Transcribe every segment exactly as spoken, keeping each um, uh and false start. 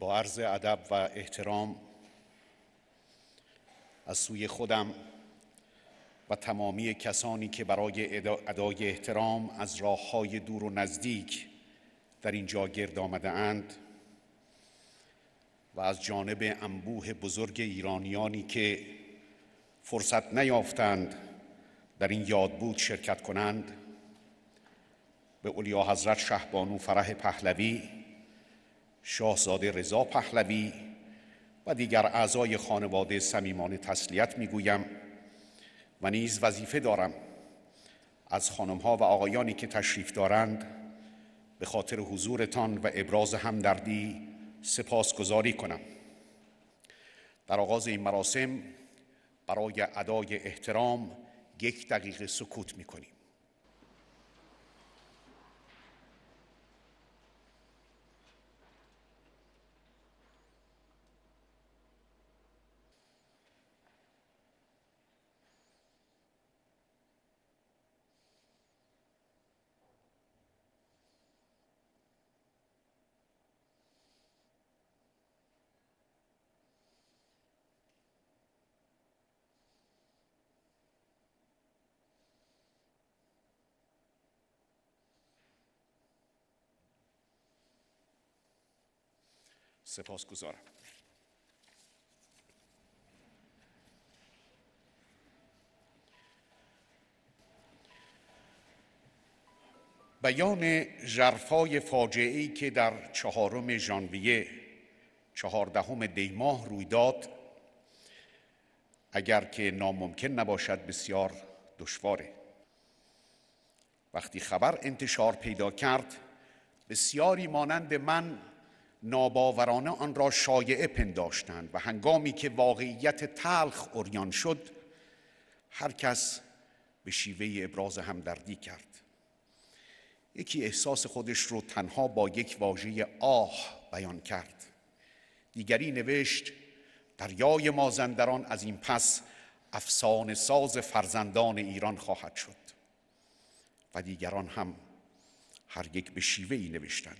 با عرض ادب و احترام از سوی خودم و تمامی کسانی که برای ادای احترام از راه‌های دور و نزدیک در اینجا گرد آمده اند و از جانب انبوه بزرگ ایرانیانی که فرصت نیافتند در این یادبود شرکت کنند، به اعلیاحضرت شهبانو فرح پهلوی، شاهزاده رضا پهلوی و دیگر اعضای خانواده صمیمانه تسلیت میگویم و نیز وظیفه دارم از خانم‌ها و آقایانی که تشریف دارند به خاطر حضورتان و ابراز همدردی سپاسگزاری کنم. در آغاز این مراسم برای ادای احترام یک دقیقه سکوت می‌کنیم. سپاسگزارم. بیان ژرفای فاجعه‌ای که در چهارم ژانویه چهاردهم دی ماه روی داد، اگر که ناممکن نباشد بسیار دشواره. وقتی خبر انتشار پیدا کرد، بسیاری مانند من ناباورانه آن را شایعه پنداشتند و هنگامی که واقعیت تلخ عریان شد، هر کس به شیوه ابراز همدردی کرد. یکی احساس خودش رو تنها با یک واژه آه بیان کرد. دیگری نوشت دریای مازندران از این پس افسانه ساز فرزندان ایران خواهد شد. و دیگران هم هر یک به شیوه‌ای نوشتند.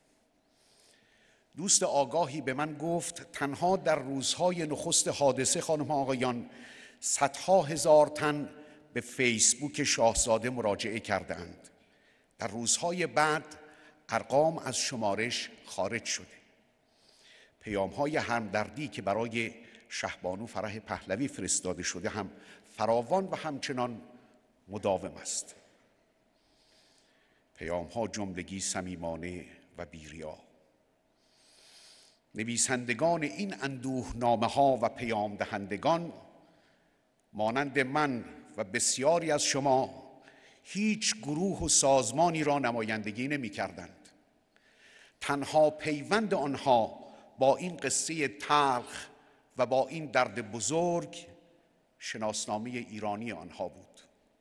دوست آگاهی به من گفت تنها در روزهای نخست حادثه خانم آقایان صدها هزار تن به فیسبوک شاهزاده مراجعه کرده اند. در روزهای بعد ارقام از شمارش خارج شده. پیام‌های همدردی که برای شهبانو فرح پهلوی فرستاده شده هم فراوان و همچنان مداوم است. پیام‌ها جملگی صمیمانه و بی‌ریا. نویسندگان این اندوهنامه‌ها و پیام دهندگان مانند من و بسیاری از شما هیچ گروه و سازمانی را نمایندگی نمی‌کردند. تنها پیوند آنها با این قصه تلخ و با این درد بزرگ شناسنامه ایرانی آنها بود.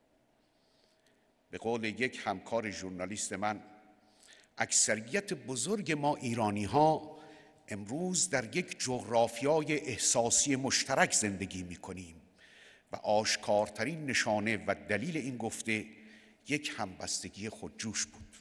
به قول یک همکار ژورنالیست من، اکثریت بزرگ ما ایرانی‌ها امروز در یک جغرافیای احساسی مشترک زندگی می‌کنیم و آشکارترین نشانه و دلیل این گفته یک همبستگی خودجوش بود.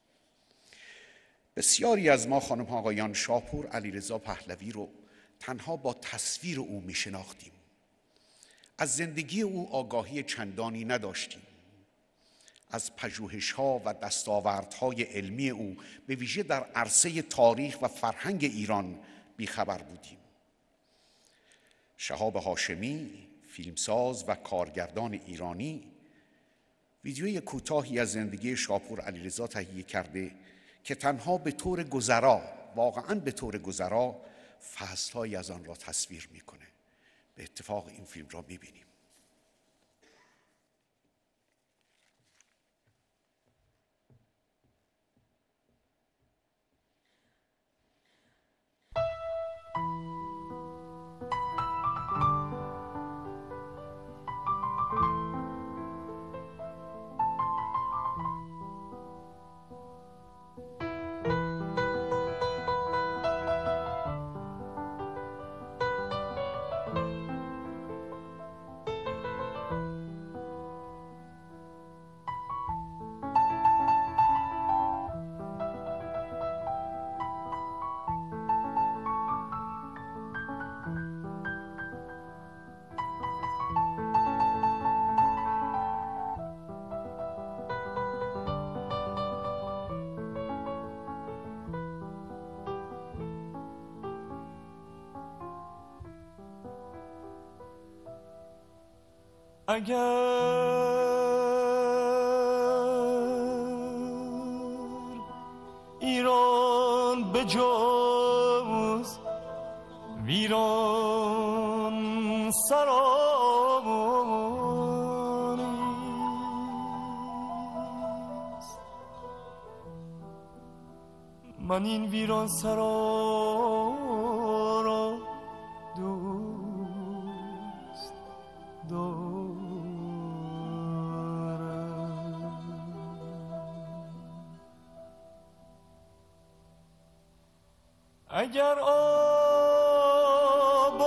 بسیاری از ما خانم آقایان شاپور علیرضا پهلوی رو تنها با تصویر او می‌شناختیم. از زندگی او آگاهی چندانی نداشتیم. از پژوهش‌ها و دستاوردهای علمی او به ویژه در عرصه تاریخ و فرهنگ ایران بیخبر بودیم. شهاب هاشمی، فیلمساز و کارگردان ایرانی، ویدیوی کوتاهی از زندگی شاپور علیرضا تهیه کرده که تنها به طور گذرا، واقعاً به طور گذرا، فصل‌هایی از آن را تصویر می‌کنه. به اتفاق این فیلم را می‌بینیم. ایران به جز ویران سرانیست، من این ویران سرا را دوست دارم. اگر آب و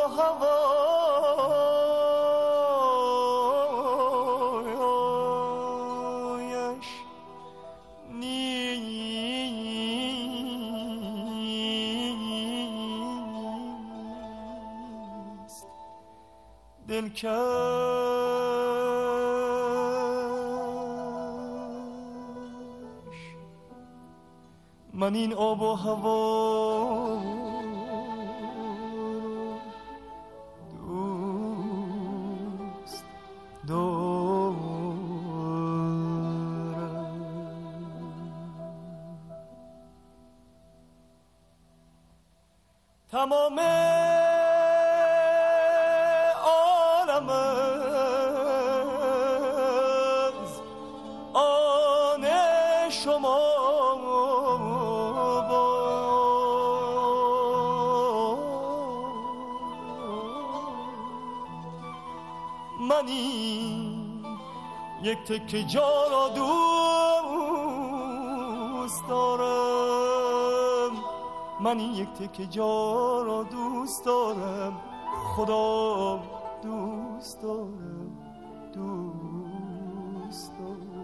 هوایش نیست دلکش، من این آب و هوا دوست دارم. تمام عالم از آن شما منی یک تکه جا را دوست دارم، منی یک تکه جا را دوست دارم، خدا دوست دارم، دوست دارم.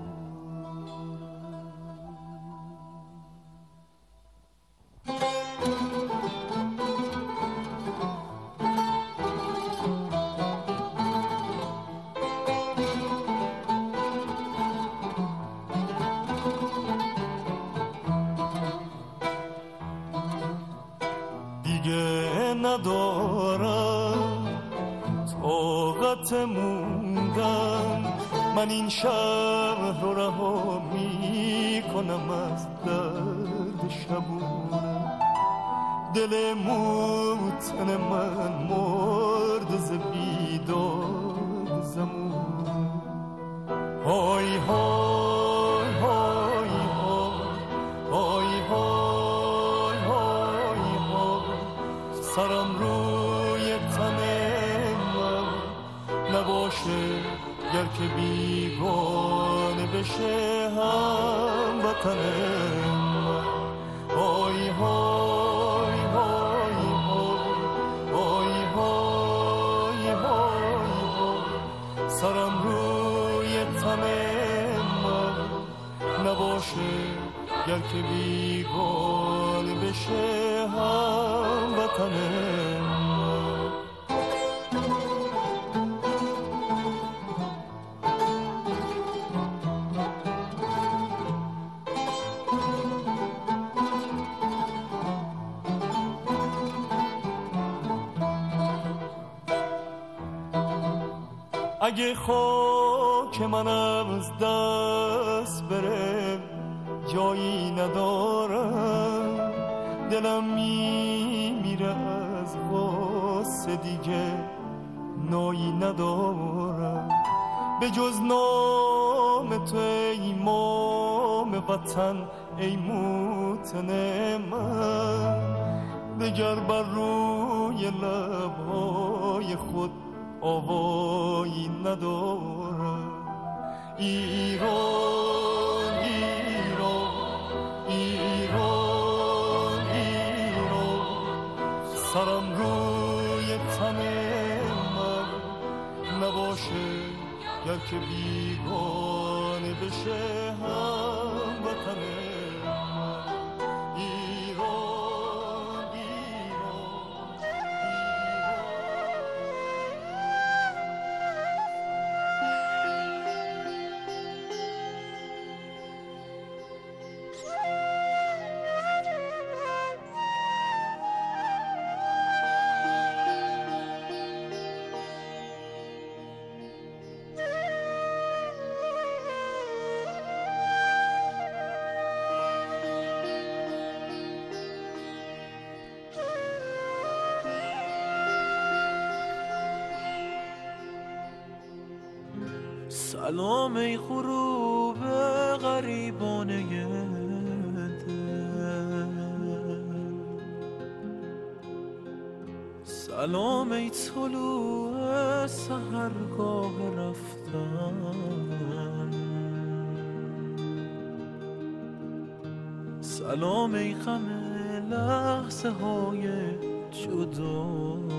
ندارم طاقت موندن، من این شهر رو رها می کنم از درد شبونم، دل موتن من مرد ز بیداد زمونم. های های های های های های های سرم روی تن من نباشه، گر که بیگانه بشه هم وطن من. های های های های های های سرم روی تن من نباشه، گر که بیگانه بشه هم وطن من. اگه خاک منم از دست بره جایی ندارم، دلم میمیره از غصه دیگه نایی ندارم، به جز نام تو ای امام وطن ای موطن من. دگر بر روی لبهای خود آوایی ندارم. ایران ایران ایران ایران سرم روی تن من نباشه، گر که بیگانه بشه هم وطن من. ایران ایران سلام ای غروب غریبانه دل، سلام ای طلوع سحرگاه رفتن، سلام ای غم لحظه های جدایی،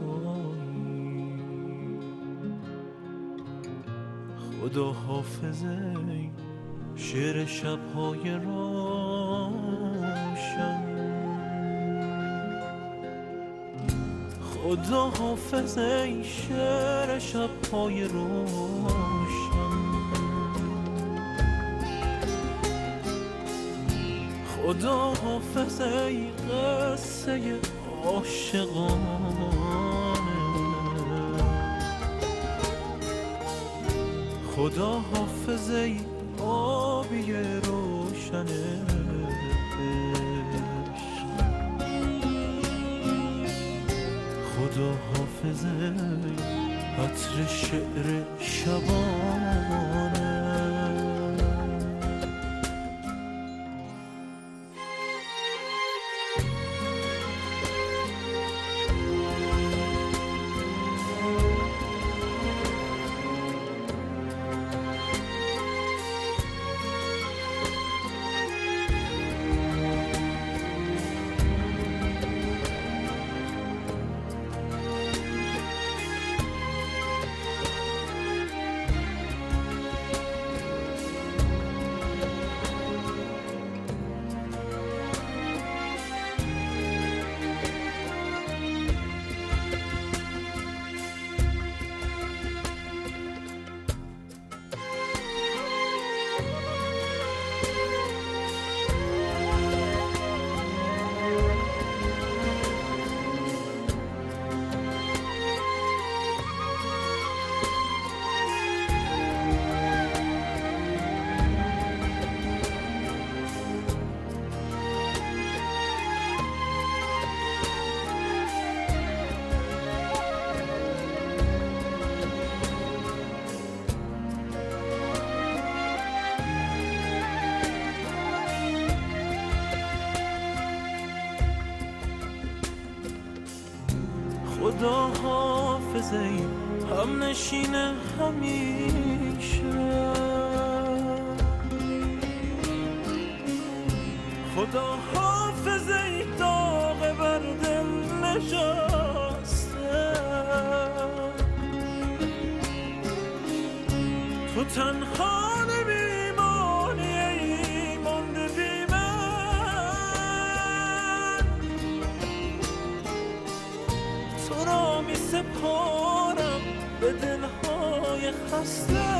خدا حافظه شعر شب‌های روشن، خدا حافظه شعر شب‌های روشن، خدا حافظه قصه عاشقانه، خدا حافظه آبی روشن عشق، خدا حافظه عطر شعر شبانه. خدا حافظه هم نشین همیشه، خدا حافظه داغ بر دل نشسته، تو تنها نمیمانی ای مانده بی من، تو را می سپارم به دلهای خسته،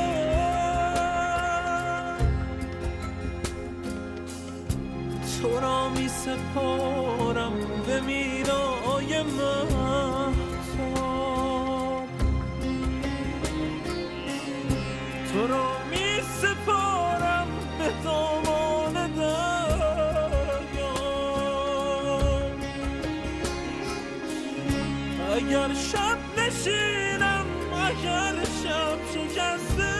تو را می سپارم به میرای مهتاب، تو را می سپارم به دامان دریا، اگر شب نشینم اگر شب شکسته،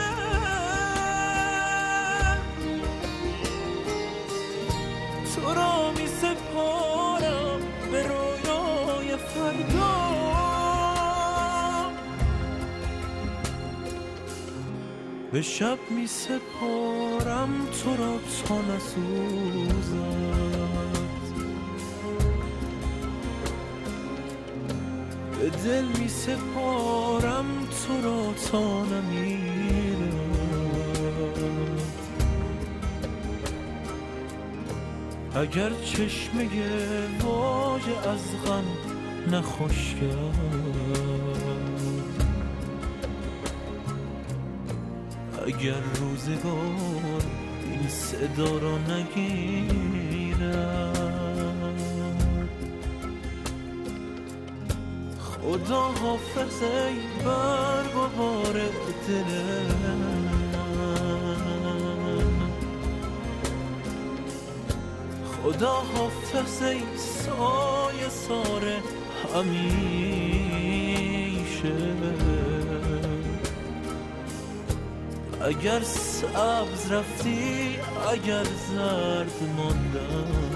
تو را می سپارم به رویای فردا، به شب می سپارم تو را تا نسوزد، به دل می سپارم تو را تا نمیرد، اگر چشمه واژه از غم نخوش کرد، اگر روزگار این صدا را نگیرد، خدا حافظ ای برگ و بار دلم، خدا حافظ ای سایه سار همیشه، اگر سبز رفتی اگر زرد ماندم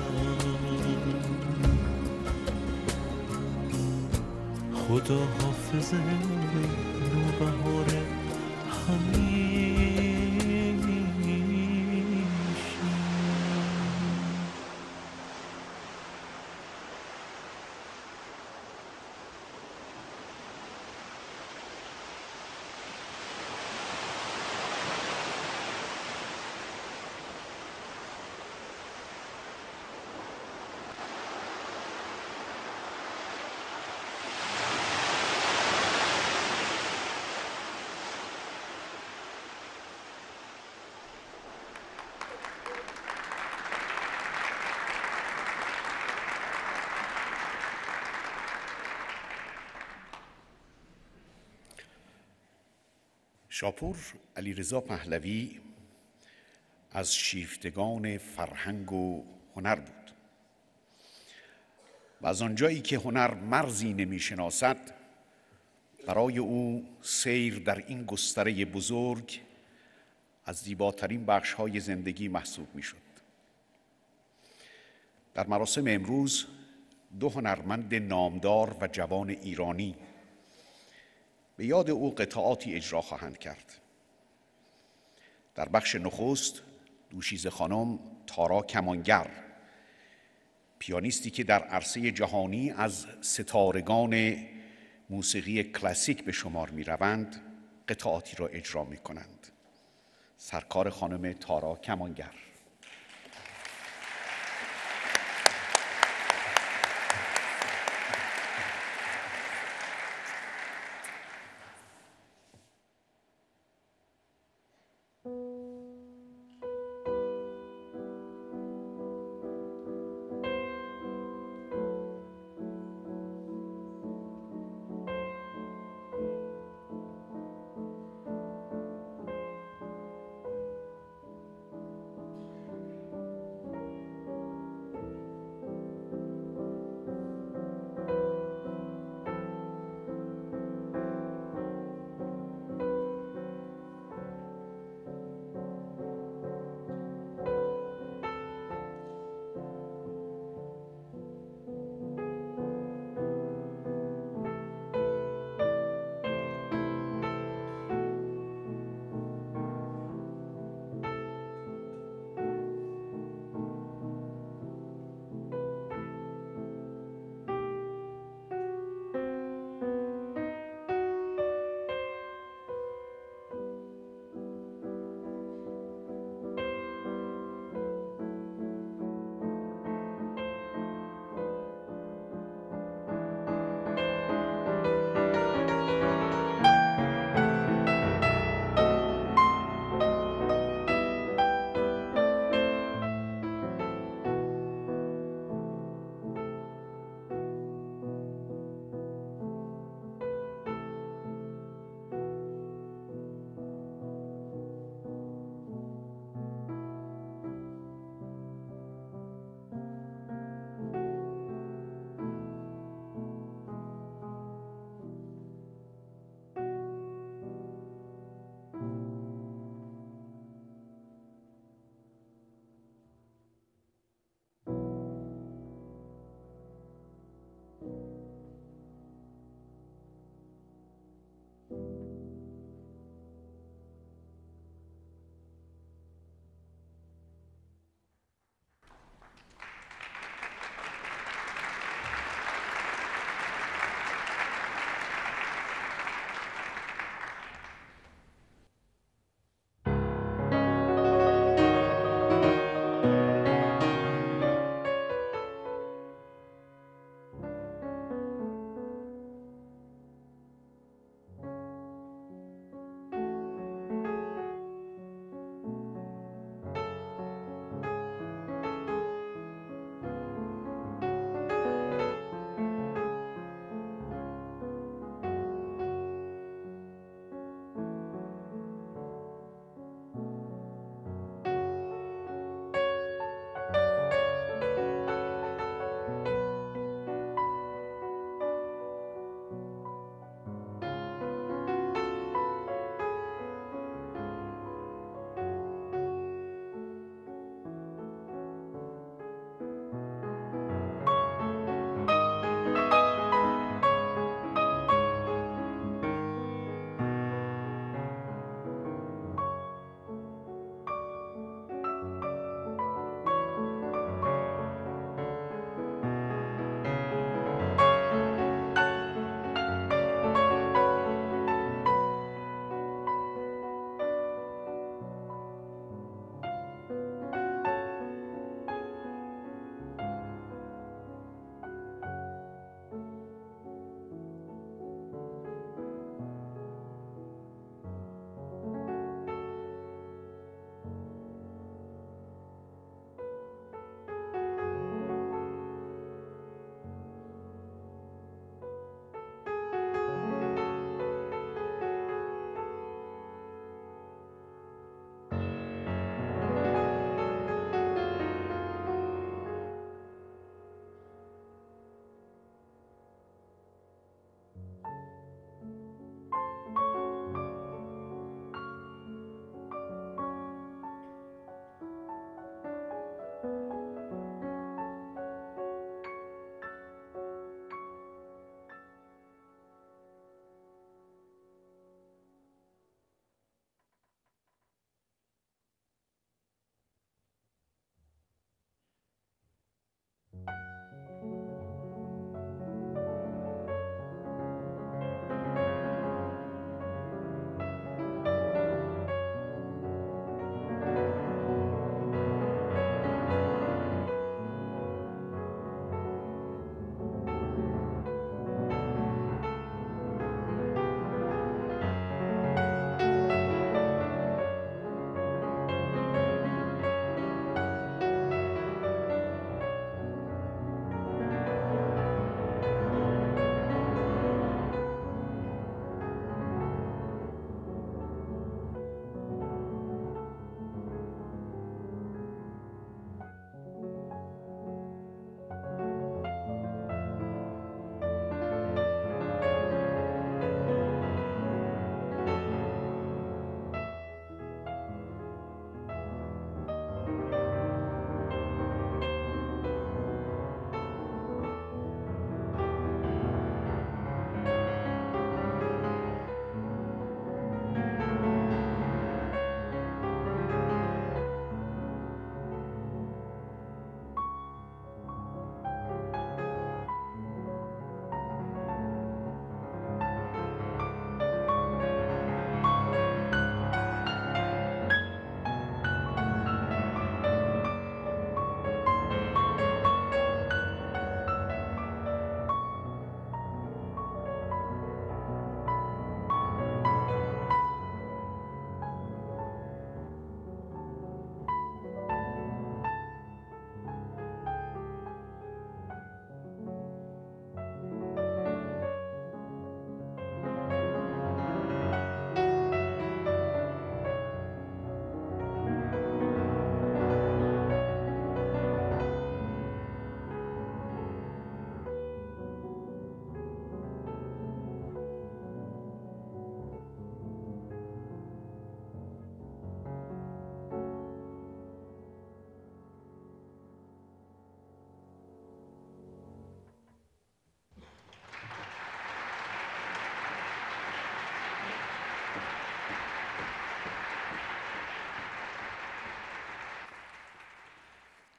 خدا حافظه نوبهار همیشه. شاپور علیرضا پهلوی از شیفتگان فرهنگ و هنر بود و از آنجایی که هنر مرزی نمی‌شناسد برای او سیر در این گستره بزرگ از زیباترین بخش‌های زندگی محسوب می‌شد. در مراسم امروز دو هنرمند نامدار و جوان ایرانی به یاد او قطعاتی اجرا خواهند کرد. در بخش نخست دوشیزه خانم تارا کمانگر، پیانیستی که در عرصه جهانی از ستارگان موسیقی کلاسیک به شمار می روند، قطعاتی را اجرا می کنند. سرکار خانم تارا کمانگر.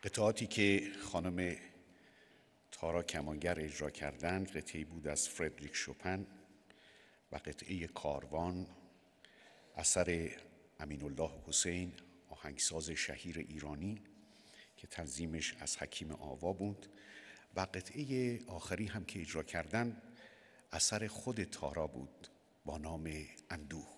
قطعاتی که خانم تارا کمانگر اجرا کردند قطعی بود از فردریک شوپن و قطعه کاروان اثر امین الله حسین، آهنگساز شهیر ایرانی که تنظیمش از حکیم آوا بود، و قطعه آخری هم که اجرا کردند اثر خود تارا بود با نام اندوه.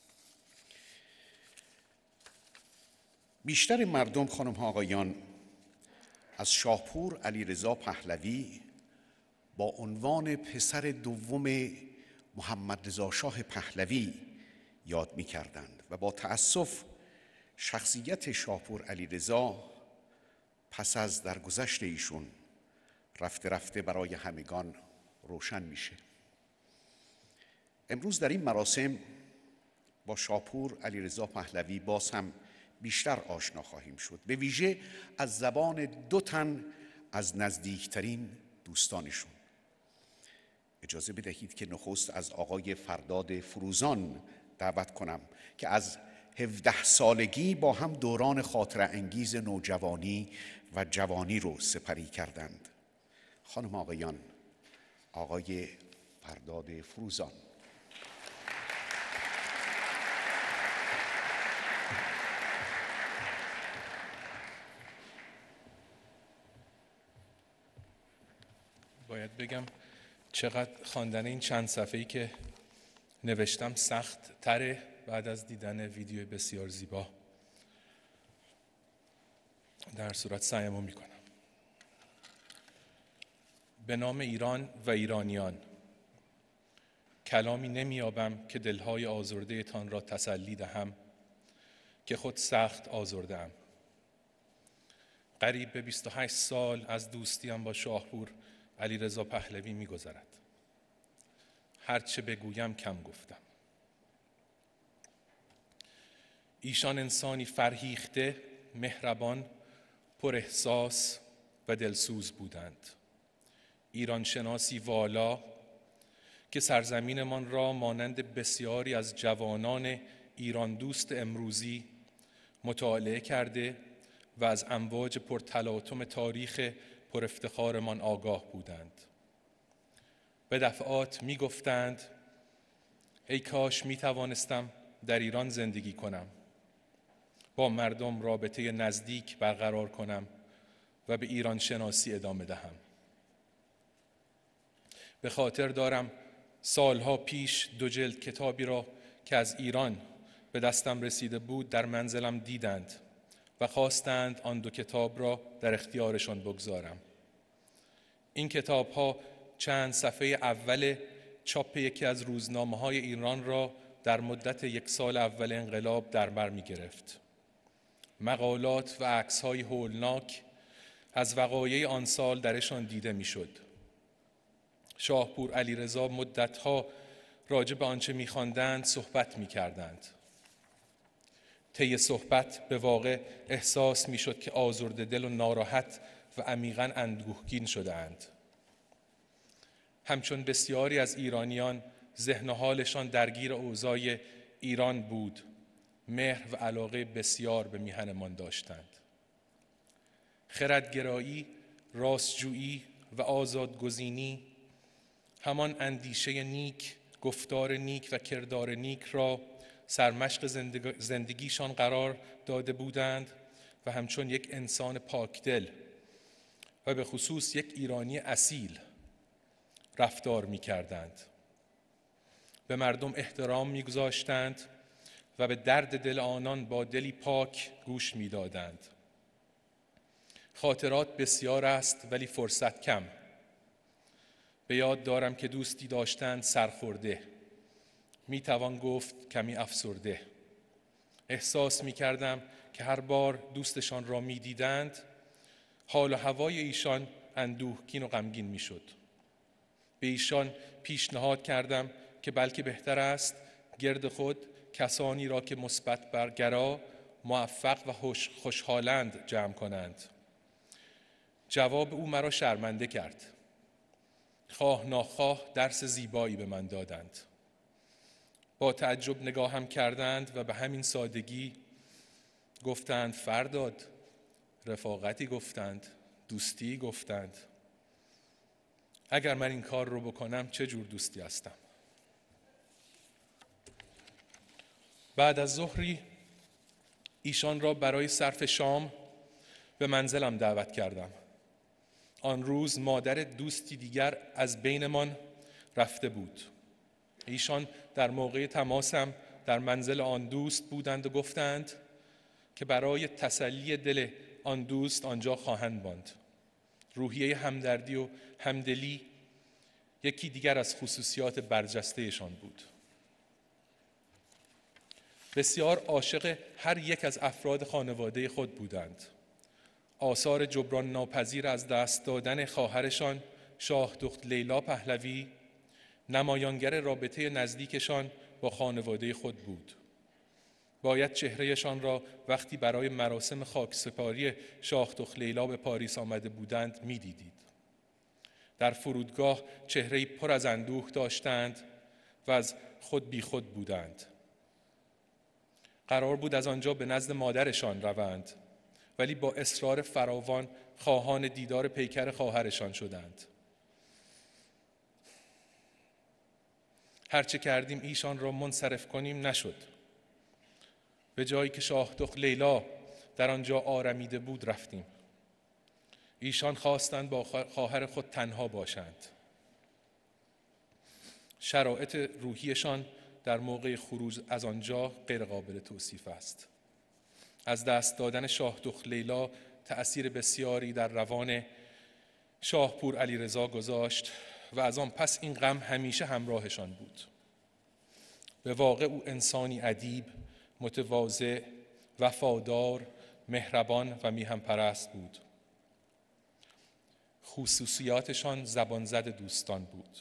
بیشتر مردم، خانم ها آقایان، از شاپور علیرضا پهلوی با عنوان پسر دوم محمد رضا شاه پهلوی یاد می کردند و با تأسف شخصیت شاپور علیرضا پس از درگذشت ایشون رفته رفته برای همگان روشن میشه. امروز در این مراسم با شاپور علیرضا پهلوی باز هم بیشتر آشنا خواهیم شد، به ویژه از زبان دو تن از نزدیکترین دوستانشون. اجازه بدهید که نخست از آقای فرداد فروزان دعوت کنم که از هفده سالگی با هم دوران خاطره انگیز نوجوانی و جوانی رو سپری کردند. خانم آقایان، آقای فرداد فروزان. باید بگم چقدر خواندن این چند صفحه‌ای که نوشتم سخت تره بعد از دیدن ویدیو بسیار زیبا. در صورت سعیمو میکنم. به نام ایران و ایرانیان، کلامی نمیابم که دلهای آزرده تان را تسلی دهم که خود سخت آزرده‌ام. قریب به بیست و هشت سال از دوستیم با شاپور علیرضا پهلوی می‌گذرد. هرچه بگویم کم گفتم. ایشان انسانی فرهیخته، مهربان، پر احساس و دلسوز بودند. ایران شناسی والا که سرزمینمان را مانند بسیاری از جوانان ایران دوست امروزی مطالعه کرده و از امواج پرتلاطم تاریخ پر افتخارمان آگاه بودند. به دفعات می گفتند ای کاش می توانستم در ایران زندگی کنم، با مردم رابطه نزدیک برقرار کنم و به ایران شناسی ادامه دهم. به خاطر دارم سالها پیش دو جلد کتابی را که از ایران به دستم رسیده بود در منزلم دیدند و خواستند آن دو کتاب را در اختیارشان بگذارم. این کتاب‌ها چند صفحه اول چاپ یکی از روزنامه‌های ایران را در مدت یک سال اول انقلاب در بر می‌گرفت. مقالات و عکس‌های هولناک از وقایع آن سال درشان دیده می‌شد. شاپور علیرضا مدت‌ها راجع به آنچه می‌خواندند صحبت می‌کردند. طی صحبت به واقع احساس می‌شد که آزرده دل و ناراحت و عمیقاً اندوهگین شده‌اند. همچون بسیاری از ایرانیان ذهن و حالشان درگیر اوضاع ایران بود، مهر و علاقه بسیار به میهنمان داشتند. خردگرایی، راستجویی و آزادگزینی همان اندیشه نیک، گفتار نیک و کردار نیک را سرمشق زندگیشان قرار داده بودند و همچون یک انسان پاکدل و به خصوص یک ایرانی اصیل رفتار می کردند. به مردم احترام می گذاشتند و به درد دل آنان با دلی پاک گوش می دادند. خاطرات بسیار است ولی فرصت کم. به یاد دارم که دوستی داشتند سرخورده، می توان گفت کمی افسرده. احساس می کردم که هر بار دوستشان را می دیدند حال و هوای ایشان اندوهگین و غمگین می شد. به ایشان پیشنهاد کردم که بلکه بهتر است گرد خود کسانی را که مثبت برگرا، موفق و خوشحالند جمع کنند. جواب او مرا شرمنده کرد. خواه ناخواه درس زیبایی به من دادند. با تعجب نگاهم کردند و به همین سادگی گفتند فرداد، رفاقتی گفتند، دوستی گفتند. اگر من این کار رو بکنم چه جور دوستی هستم؟ بعد از ظهری ایشان را برای صرف شام به منزلم دعوت کردم. آن روز مادر دوستی دیگر از بینمان رفته بود. ایشان در موقع تماسم در منزل آن دوست بودند و گفتند که برای تسلی دل آن دوست آنجا خواهند ماند. روحیه همدردی و همدلی یکی دیگر از خصوصیات برجسته‌شان بود. بسیار عاشق هر یک از افراد خانواده خود بودند. آثار جبران ناپذیر از دست دادن خواهرشان شاه دخت لیلا پهلوی نمایانگر رابطه نزدیکشان با خانواده خود بود. باید چهرهشان را وقتی برای مراسم خاکسپاری شاه دخت لیلا به پاریس آمده بودند می‌دیدید. در فرودگاه چهره‌ای پر از اندوه داشتند و از خود بی خود بودند. قرار بود از آنجا به نزد مادرشان روند، ولی با اصرار فراوان خواهان دیدار پیکر خواهرشان شدند. هرچه کردیم ایشان را منصرف کنیم نشد. به جایی که شاه دخت لیلا در آنجا آرمیده بود رفتیم. ایشان خواستند با خواهر خود تنها باشند. شرایط روحیشان در موقع خروج از آنجا غیر قابل توصیف است. از دست دادن شاه دخت لیلا تأثیر بسیاری در روان شاهپور علیرضا گذاشت و از آن پس این غم همیشه همراهشان بود. به واقع او انسانی ادیب، متواضع، وفادار، مهربان و میهن پرست بود. خصوصیاتشان زبان زد دوستان بود.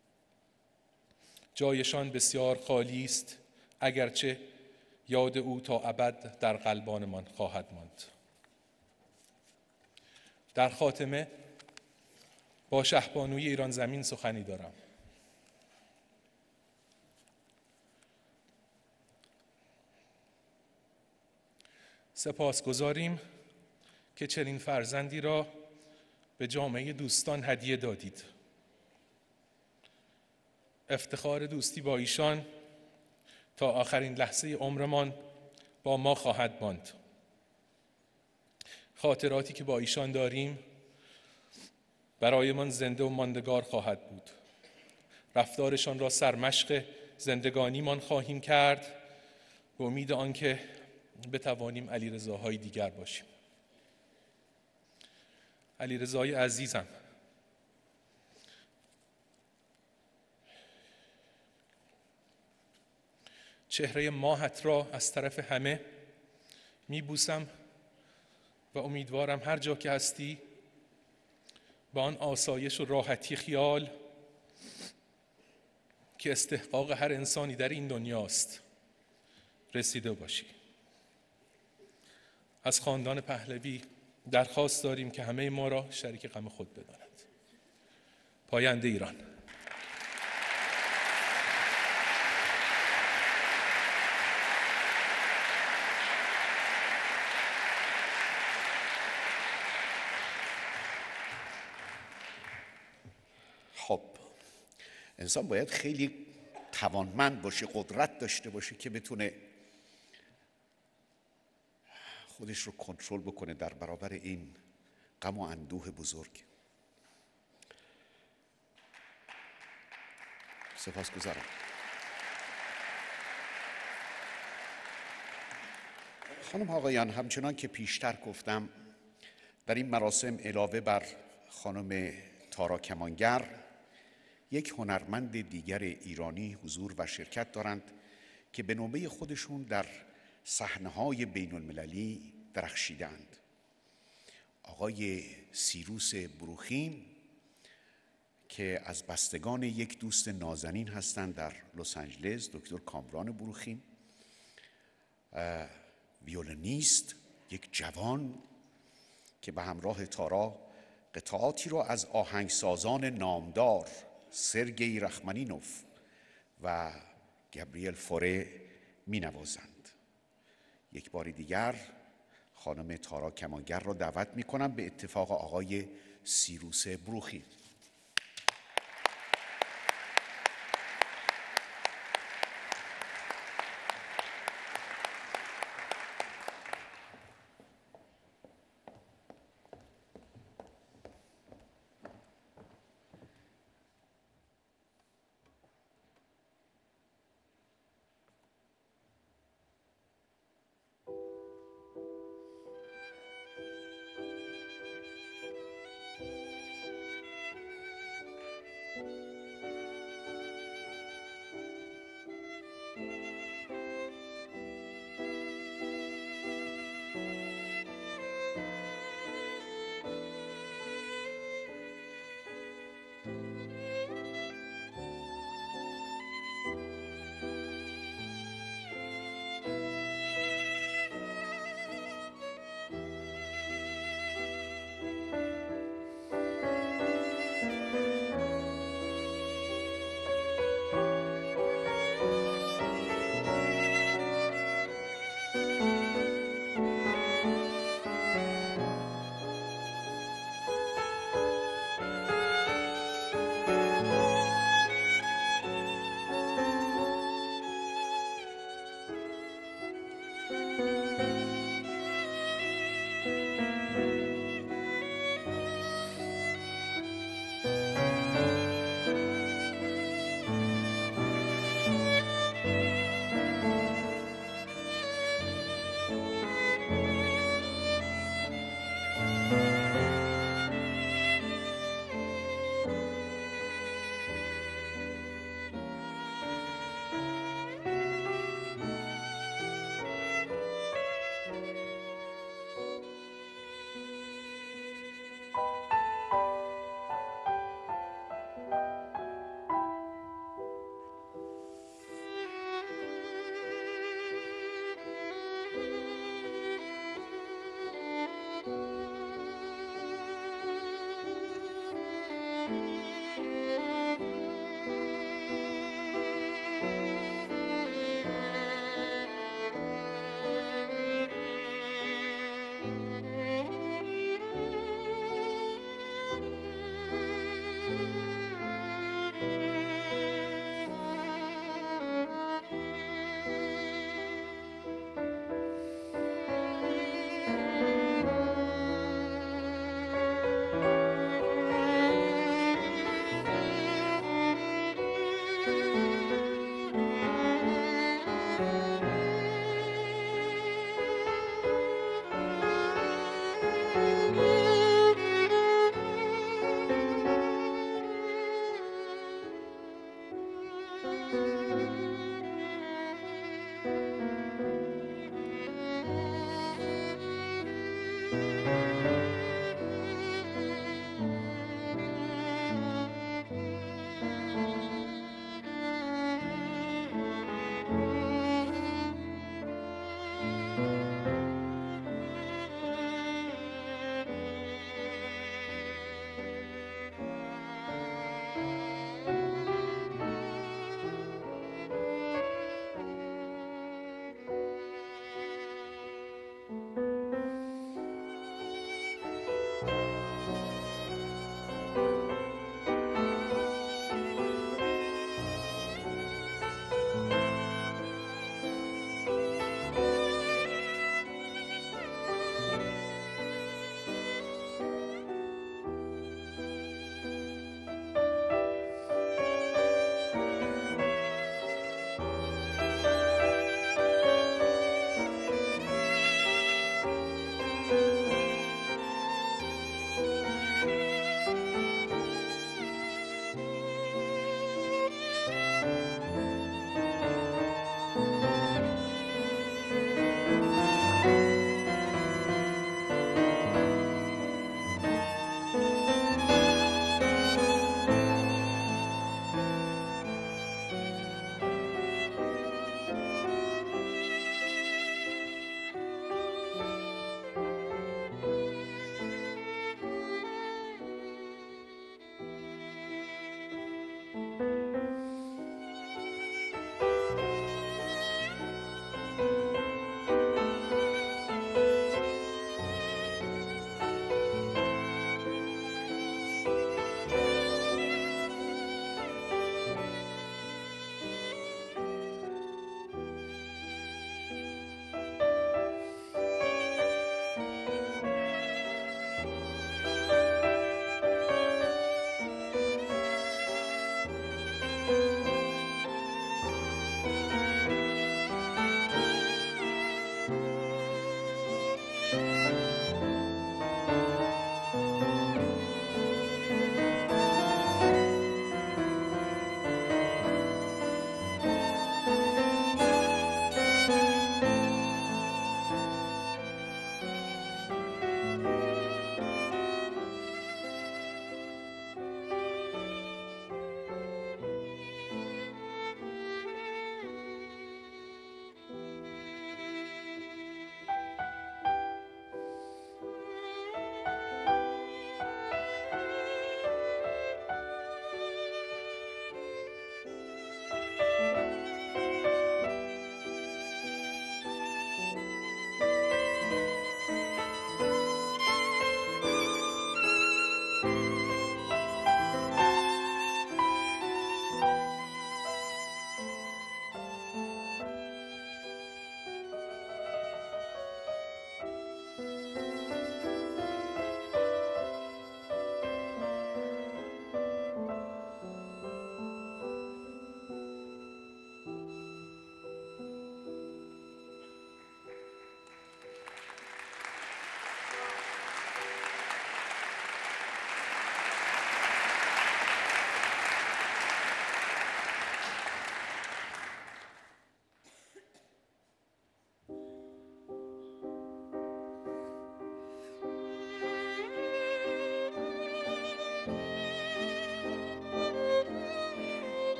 جایشان بسیار خالی است، اگرچه یاد او تا ابد در قلبانمان خواهد ماند. در خاتمه با شهبانوی ایران زمین سخنی دارم. سپاسگزاریم که چنین فرزندی را به جامعه دوستان هدیه دادید. افتخار دوستی با ایشان تا آخرین لحظه عمرمان با ما خواهد ماند. خاطراتی که با ایشان داریم برایمان زنده و ماندگار خواهد بود. رفتارشان را سرمشق زندگانیمان خواهیم کرد به امید آنکه بتوانیم علیرضاهای دیگر باشیم. علیرضای عزیزم، چهره ماهت را از طرف همه میبوسم و امیدوارم هر جا که هستی با آن آسایش و راحتی خیال که استحقاق هر انسانی در این دنیاست رسیده باشی. از خاندان پهلوی درخواست داریم که همه ما را شریک غم خود بداند. پاینده ایران. خب انسان باید خیلی توانمند باشه، قدرت داشته باشه که بتونه خودش رو کنترل بکنه در برابر این غم و اندوه بزرگ. سپاسگزارم. خانم آقایان، همچنان که پیشتر گفتم در این مراسم علاوه بر خانم تارا کمانگر یک هنرمند دیگر ایرانی حضور و شرکت دارند که به نوبه خودشون در صحنه‌های بین المللی درخشیدند. آقای سیروس بروخیم که از بستگان یک دوست نازنین هستند در لس آنجلس، دکتر کامران بروخیم، ویولنیست، یک جوان که به همراه تارا قطعاتی را از آهنگسازان نامدار سرگئی رخمنینوف و گابریل فوره می نوازند. یک بار دیگر خانم تارا کمانگر را دعوت میکنم به اتفاق آقای سیروس بروخی.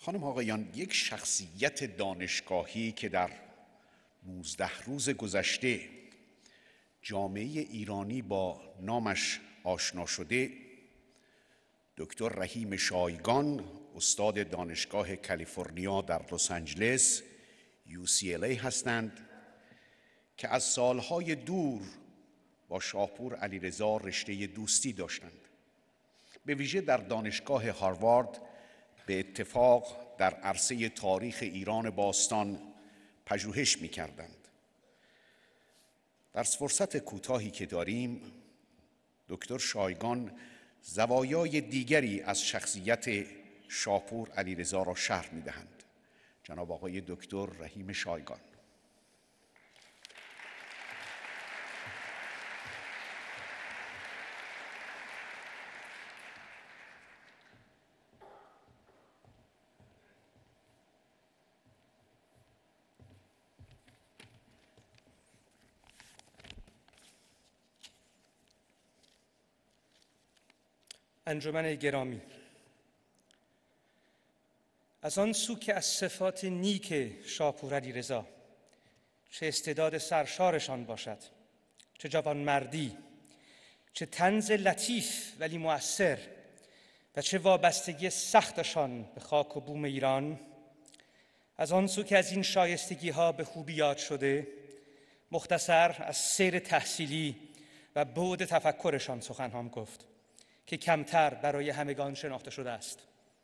خانم آقایان، یک شخصیت دانشگاهی که در نوزده روز گذشته جامعه ایرانی با نامش آشنا شده، دکتر رحیم شایگان، استاد دانشگاه کالیفرنیا در لس آنجلس یو سی ال ای هستند که از سالهای دور با شاپور علیرضا رشته دوستی داشتند. به ویژه در دانشگاه هاروارد به اتفاق در عرصه تاریخ ایران باستان پژوهش می‌کردند. در فرصت کوتاهی که داریم، دکتر شایگان زوایای دیگری از شخصیت شاپور علیرضا را شرح می‌دهند. جناب آقای دکتر رحیم شایگان. انجمن گرامی، از آن سو که از صفات نیک شاپور علیرضا چه استعداد سرشارشان باشد، چه جوانمردی، چه طنز لطیف ولی مؤثر و چه وابستگی سختشان به خاک و بوم ایران، از آن سو که از این شایستگی ها به خوبی یاد شده، مختصر از سیر تحصیلی و بعد تفکرشان سخنهام گفت که کمتر برای همگان شناخته شده است.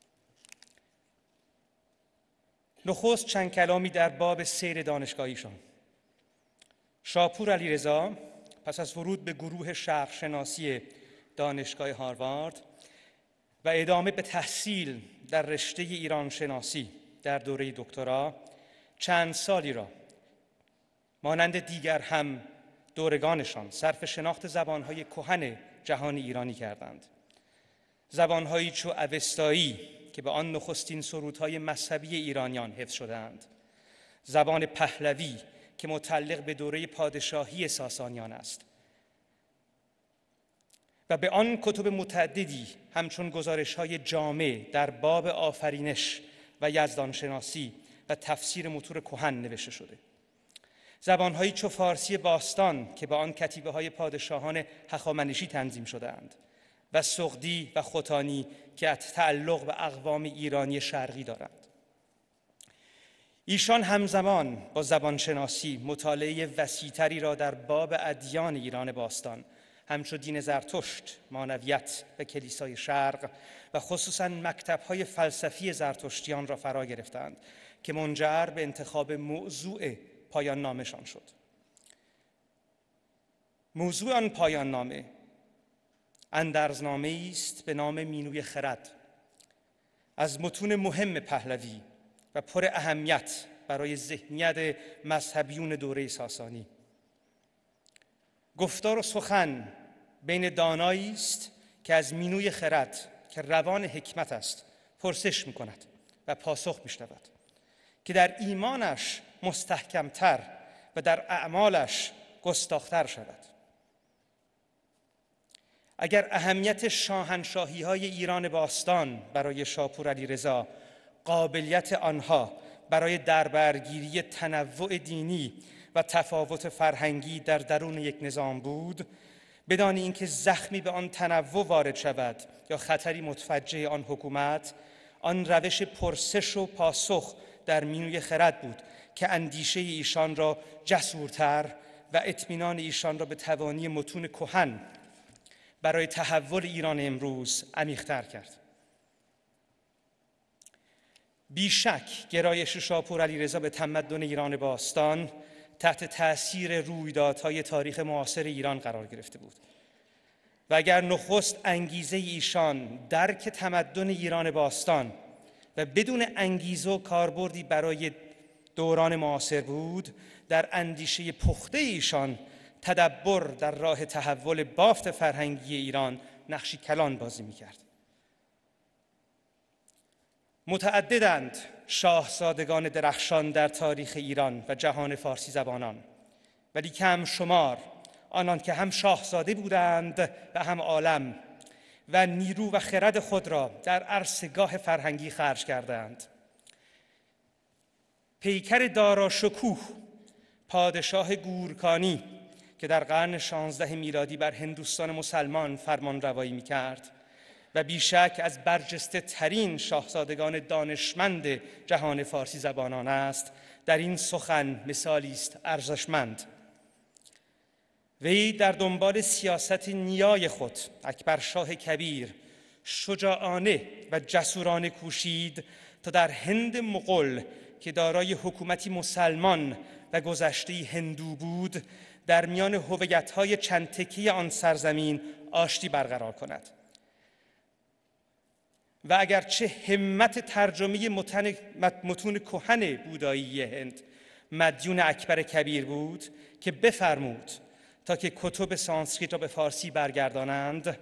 نخست چند کلامی در باب سیر دانشگاهیشان. شاپور علیرضا پس از ورود به گروه شرقشناسی دانشگاه هاروارد و ادامه به تحصیل در رشته ایران شناسی در دوره دکترا، چند سالی را مانند دیگر هم دورگانشان صرف شناخت زبانهای کهن جهان ایرانی کردند. زبانهایی چو اوستایی که به آن نخستین سرودهای مذهبی ایرانیان حفظ شدند، زبان پهلوی که متعلق به دوره پادشاهی ساسانیان است و به آن کتب متعددی همچون گزارش‌های جامع در باب آفرینش و یزدانشناسی و تفسیر متون کهن نوشته شده. زبانهایی چو فارسی باستان که به آن کتیبه‌های پادشاهان هخامنشی تنظیم شده‌اند و سغدی و ختانی که تعلق به اقوام ایرانی شرقی دارند. ایشان همزمان با زبانشناسی مطالعه وسیع‌تری را در باب ادیان ایران باستان همچون دین زرتشت، معنویت و کلیسای شرق و خصوصاً مکتب‌های فلسفی زرتشتیان را فرا گرفتند که منجر به انتخاب موضوع پایان نامشان شد. موضوع آن پایان نامه اندرزنامه‌ای است به نام مینوی خرد از متون مهم پهلوی و پر اهمیت برای ذهنیت مذهبیون دوره ساسانی. گفتار و سخن بین دانایی است که از مینوی خرد که روان حکمت است پرسش می‌کند و پاسخ می‌شنود که در ایمانش مستحکمتر و در اعمالش گستاخ‌تر شود. اگر اهمیت شاهنشاهی‌های ایران باستان برای شاپور علیرضا قابلیت آنها برای دربرگیری تنوع دینی و تفاوت فرهنگی در درون یک نظام بود، بدان اینکه زخمی به آن تنوع وارد شود یا خطری متوجه آن حکومت، آن روش پرسش و پاسخ در مینوی خرد بود که اندیشه ایشان را جسورتر و اطمینان ایشان را به توانی متون کهن برای تحول ایران امروز عمیق‌تر کرد. بیشک گرایش شاپور علیرضا به تمدن ایران باستان تحت تأثیر رویدادهای تاریخ معاصر ایران قرار گرفته بود و اگر نخست انگیزه ایشان درک تمدن ایران باستان و بدون انگیزه و کاربردی برای دوران معاصر بود، در اندیشه پخته ایشان تدبر در راه تحول بافت فرهنگی ایران نقشی کلان بازی می‌کرد. متعددند شاهزادگان درخشان در تاریخ ایران و جهان فارسی زبانان، ولی کم شمار آنان که هم شاهزاده بودند و هم عالم و نیرو و خرد خود را در عرصه‌گاه فرهنگی خرج کردند. پیکر دارا شکوه پادشاه گورکانی که در قرن شانزده میلادی بر هندوستان مسلمان فرمان روایی می کرد و بیشک از برجسته ترین شاهزادگان دانشمند جهان فارسی زبانان است، در این سخن مثالی است ارزشمند. وی در دنبال سیاست نیای خود، اکبر شاه کبیر، شجاعانه و جسورانه کوشید تا در هند مغول که دارای حکومتی مسلمان و گذشته هندو بود، در میان هویت‌های چند تکه آن سرزمین آشتی برقرار کند. و اگرچه همت ترجمه متن متون کهن بودایی هند مدیون اکبر کبیر بود که بفرمود تا که کتب سانسکریت را به فارسی برگردانند،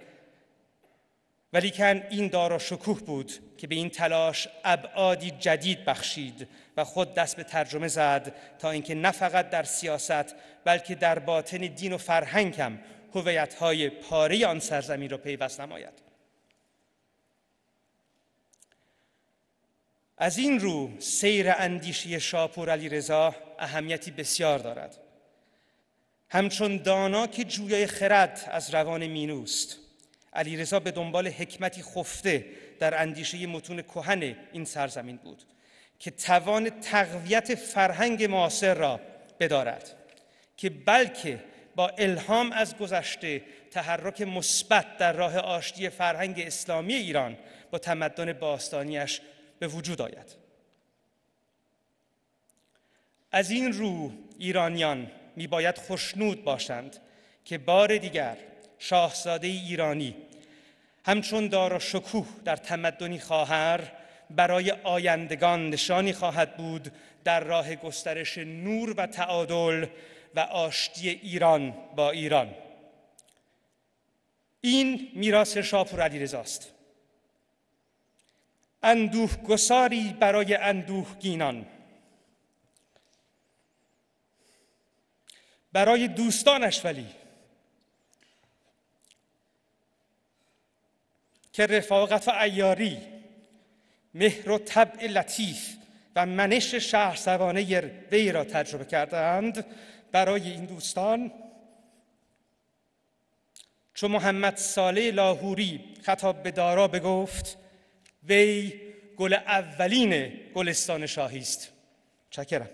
ولیکن این دارا شکوه بود که به این تلاش ابعادی جدید بخشید و خود دست به ترجمه زد تا اینکه نه فقط در سیاست بلکه در باطن دین و فرهنگ هم هویت‌های پاره آن سرزمین را پیوست نماید. از این رو سیر اندیشه شاپور علیرضا اهمیتی بسیار دارد. همچون دانا که جویای خرد از روان مینوست، علیرضا به دنبال حکمتی خفته در اندیشه متون کهن این سرزمین بود که توان تقویت فرهنگ معاصر را بدارد، که بلکه با الهام از گذشته تحرک مثبت در راه آشتی فرهنگ اسلامی ایران با تمدن باستانیش به وجود آید. از این رو ایرانیان می باید خوشنود باشند که بار دیگر شاهزاده ایرانی همچون دارا شکوه در تمدنی خواهر برای آیندگان نشانی خواهد بود در راه گسترش نور و تعادل و آشتی ایران با ایران. این میراث شاپور علیرضا است. اندوه گساری برای اندوهگینان، برای دوستانش ولی که رفاقت و عیاری، مهر و طبع لطیف و منش شهرسوانه وی را تجربه کردند، برای این دوستان چون محمد صالح لاهوری خطاب به دارا بگفت: وی گل اولین گلستان شاهی است. چکرم.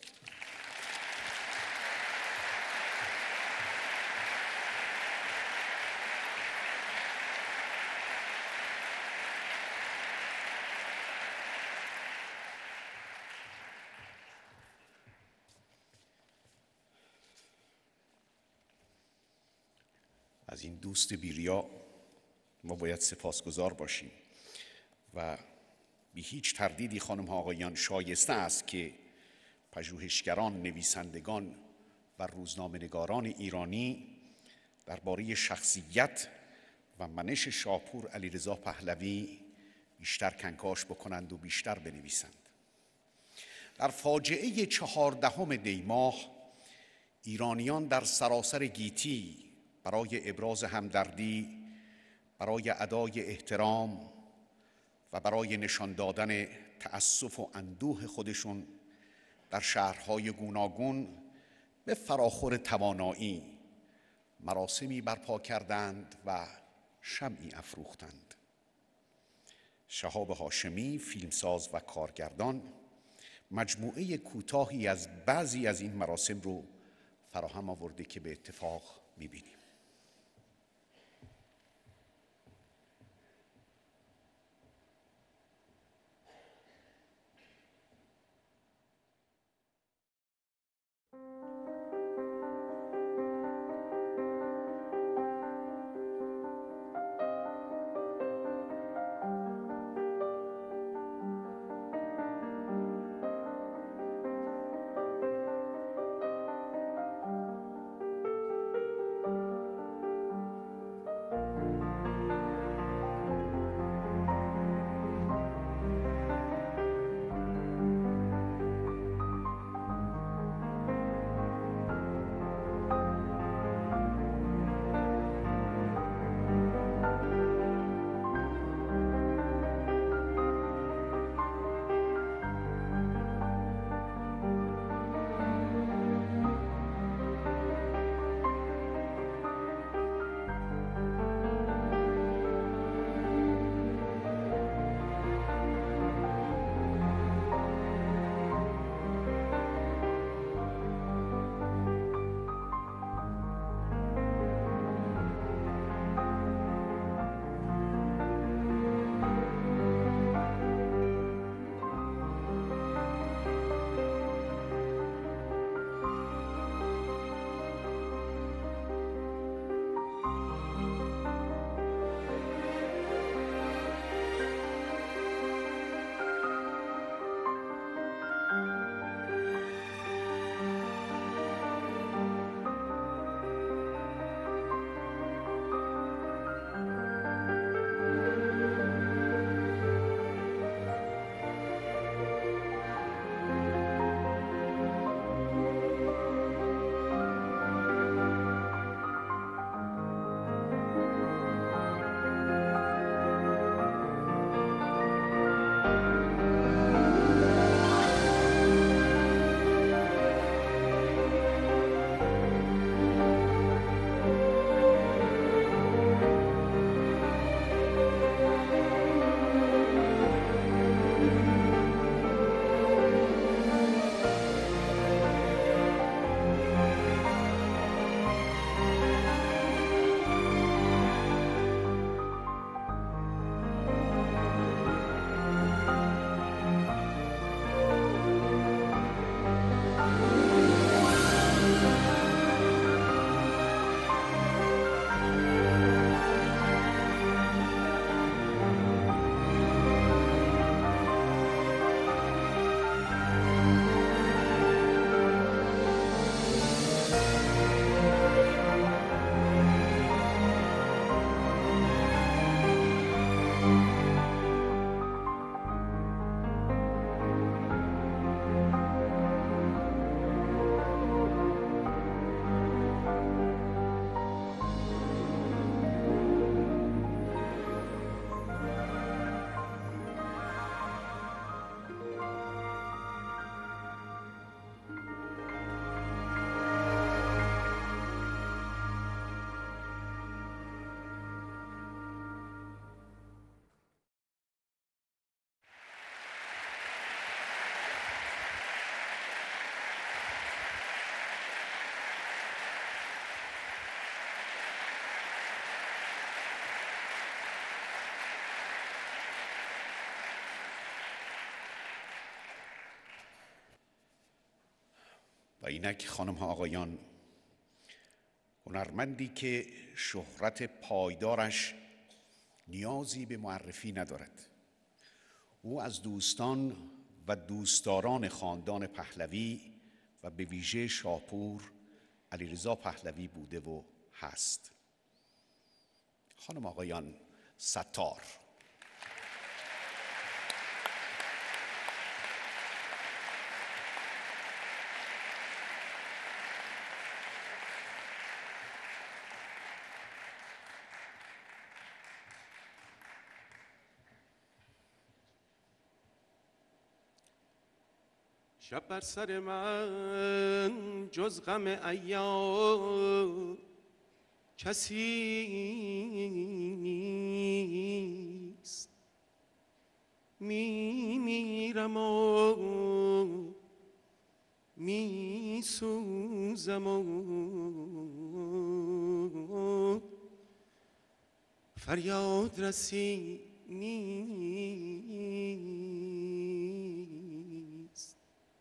از این دوست بیریا ما باید سپاسگزار باشیم و بی هیچ تردیدی خانم ها آقایان شایسته است که پژوهشگران، نویسندگان و روزنامه‌نگاران ایرانی درباره شخصیت و منش شاپور علیرضا پهلوی بیشتر کنکاش بکنند و بیشتر بنویسند. در فاجعه چهاردهم دی ماه ایرانیان در سراسر گیتی برای ابراز همدردی، برای ادای احترام و برای نشان دادن تأسف و اندوه خودشون در شهرهای گوناگون به فراخور توانایی مراسمی برپا کردند و شمعی افروختند. شهاب هاشمی، فیلمساز و کارگردان، مجموعه کوتاهی از بعضی از این مراسم رو فراهم آورده که به اتفاق می‌بینیم. و اینک خانم ها آقایان، هنرمندی که شهرت پایدارش نیازی به معرفی ندارد. او از دوستان و دوستداران خاندان پهلوی و به ویژه شاپور علیرضا پهلوی بوده و هست. خانم آقایان، ستار. شب بر سر من جز غم ایام کسی نیست، می میرم و می سوزم و فریاد رسی نیست،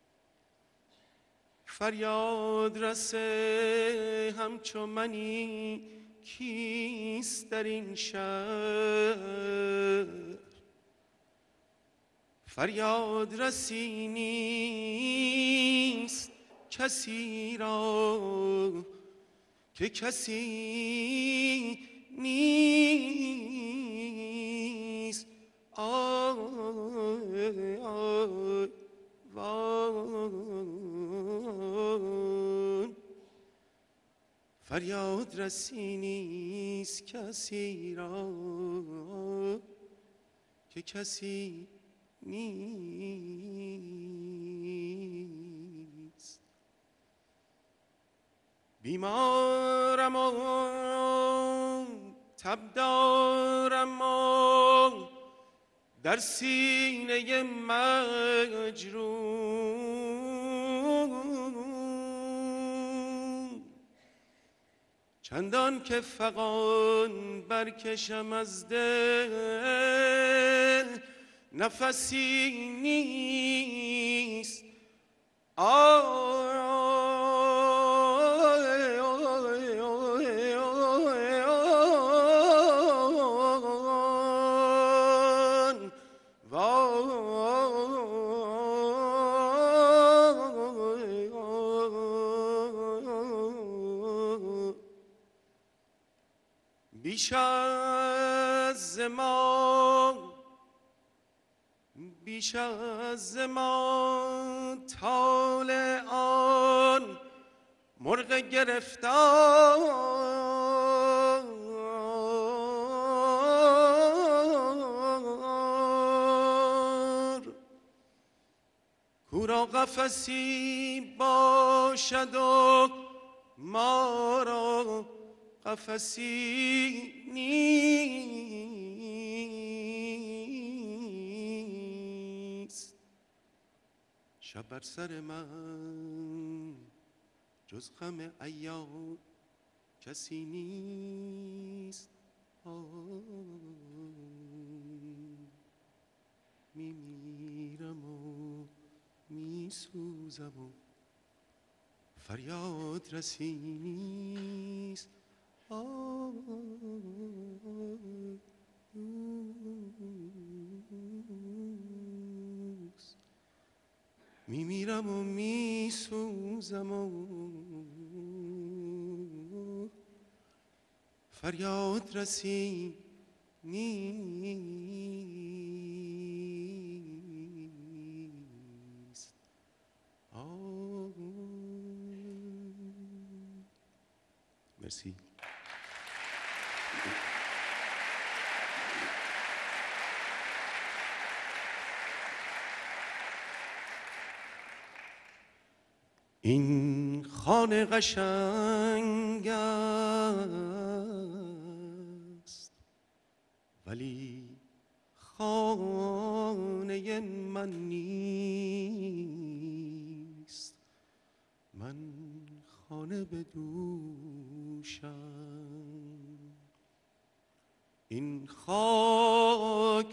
فریاد رسه همچو منی کیست در این شهر، فریاد رسی نیست کسی را که کسی نیست. آی آی وای، فریاد رسی نیست کسی را که کسی نیست. بیمارم و تب دارم و در سینه مجروح، چندان که فغان برکشم از دل نفسی نیست. آه بیش از ما بیش از ما طالع آن مرغ گرفتار، کو را قفسی باشد و ما را قفسی نیست. شب بر سر من جز غم ایام کسی نیست. می میرم و می سوزم و فریاد رسی نیست. می میرم و می سوزم و فریاد رسی نیست. مرسی. این خانه قشنگ است ولی خانه من نیست. من خانه بدوشم، این خاک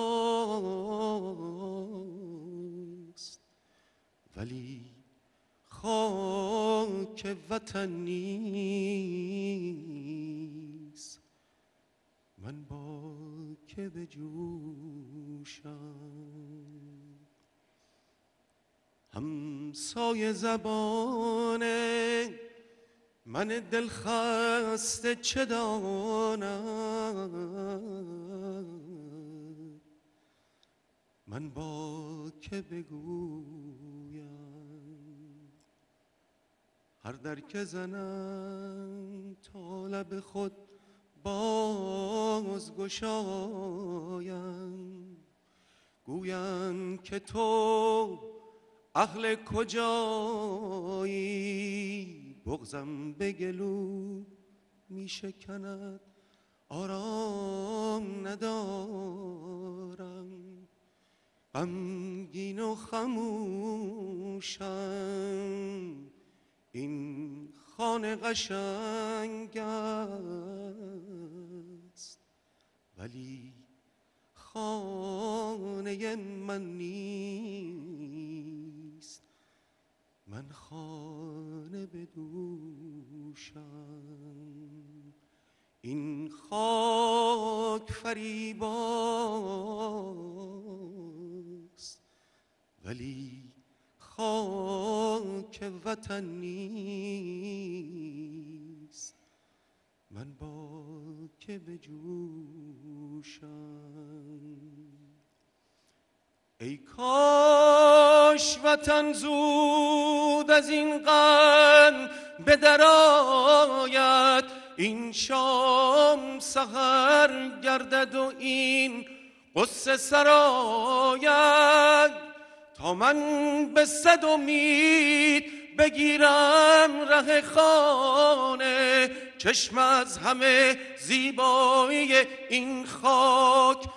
فریباست ولی خاک وطن نیست، من با که بجوشم. همسایه زبانه من دل خسته چه دانم، من با که بگویم. هر در که زنم تا لب خود باز گشایم، گویم که تو اهل کجایی، بغضم به گلو می شکند آرام ندارم، غمگین و خموشم. این خانه قشنگ است ولی خانه من نیست، من خانه بدوشم. این خاک فریباست ولی خاک وطن نیست، من با که بجوشم. ای کاش وطن زود از این غم به در آید، این شام سحر گردد و این غصه سراید، تا من به صد امید بگیرم ره خانه، چشم از همه زیبایی این خاک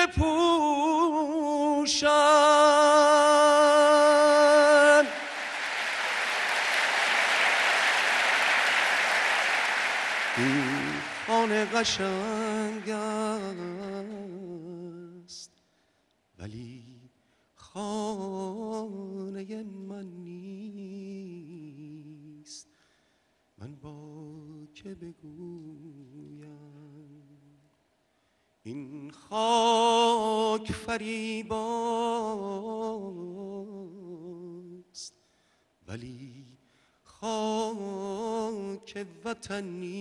بپوشم. این خانه قشنگ است ولی خانه من نیست، من با که بگویم. این خاک فریباست ولی خاک وطن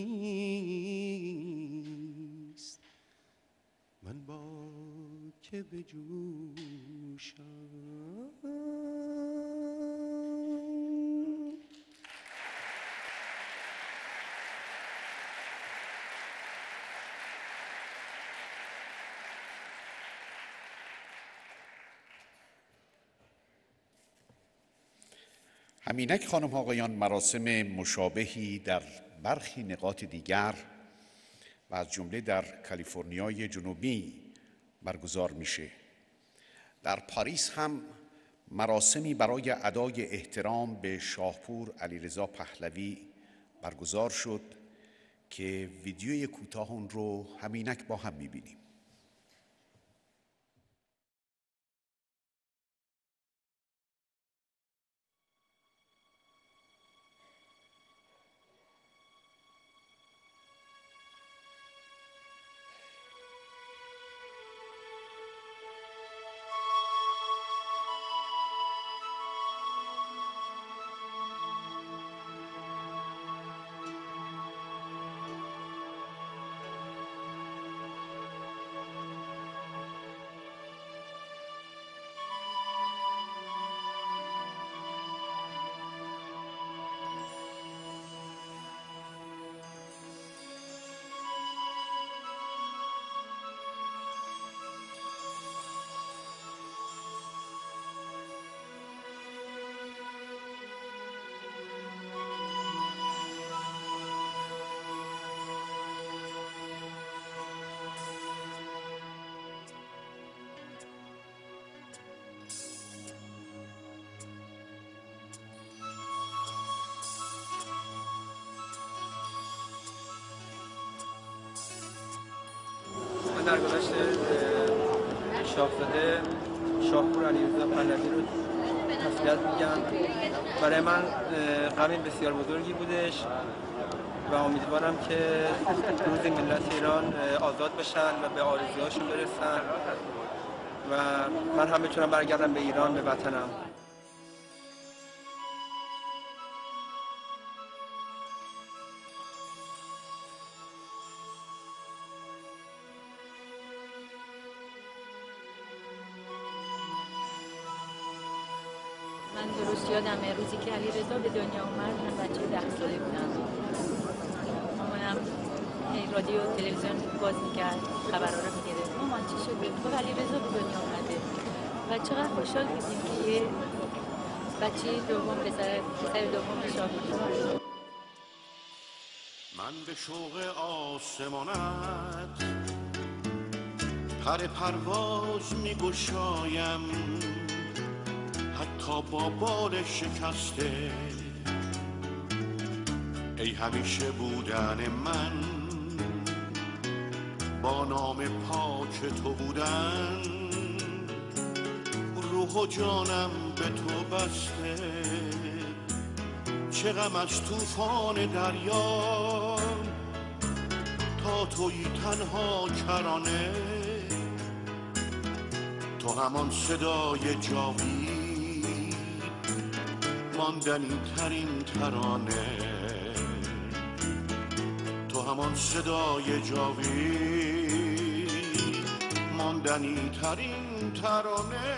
نیست، من با که بجوشم. همینک خانم ها آقایان، مراسم مشابهی در برخی نقاط دیگر و از جمله در کالیفرنیای جنوبی برگزار میشه. در پاریس هم مراسمی برای ادای احترام به شاهپور علیرضا پهلوی برگزار شد که ویدیوی کوتاه اون رو همینک با هم میبینیم. در گذشته شاهزاده شاهپور علیرضا پهلوی رو تسلیت میگم. برای من غم بسیار بزرگی بودش و امیدوارم که روز ملت ایران آزاد بشن و به آرزوهاشون برسن و من هم بتونم برگردم به ایران، به وطنم. من درست یادمه روزی که علیرضا به دنیا اومد، من بچه ده ساله بودم. مامانم رادیو تلویزیون باز میکرد، خبرها رو میگرفت. مامان چی شده؟ خب علیرضا به دنیا اومده. و چقدر خوشحال بودیم که یه بچه دوم، پسر پسر دوم شاه بود. من به شوق آسمانت پر پرواز میگشایم، حتی با بال شکسته. ای همیشه بودن من، با نام پاک تو بودن، روح و جانم به تو بسته. چه غم از طوفان دریا، تا تویی تنها کرانه. تو همان صدای جاوید، ماندنی ترین ترانه. تو همان صدای جاوید، ماندنی ترین ترانه.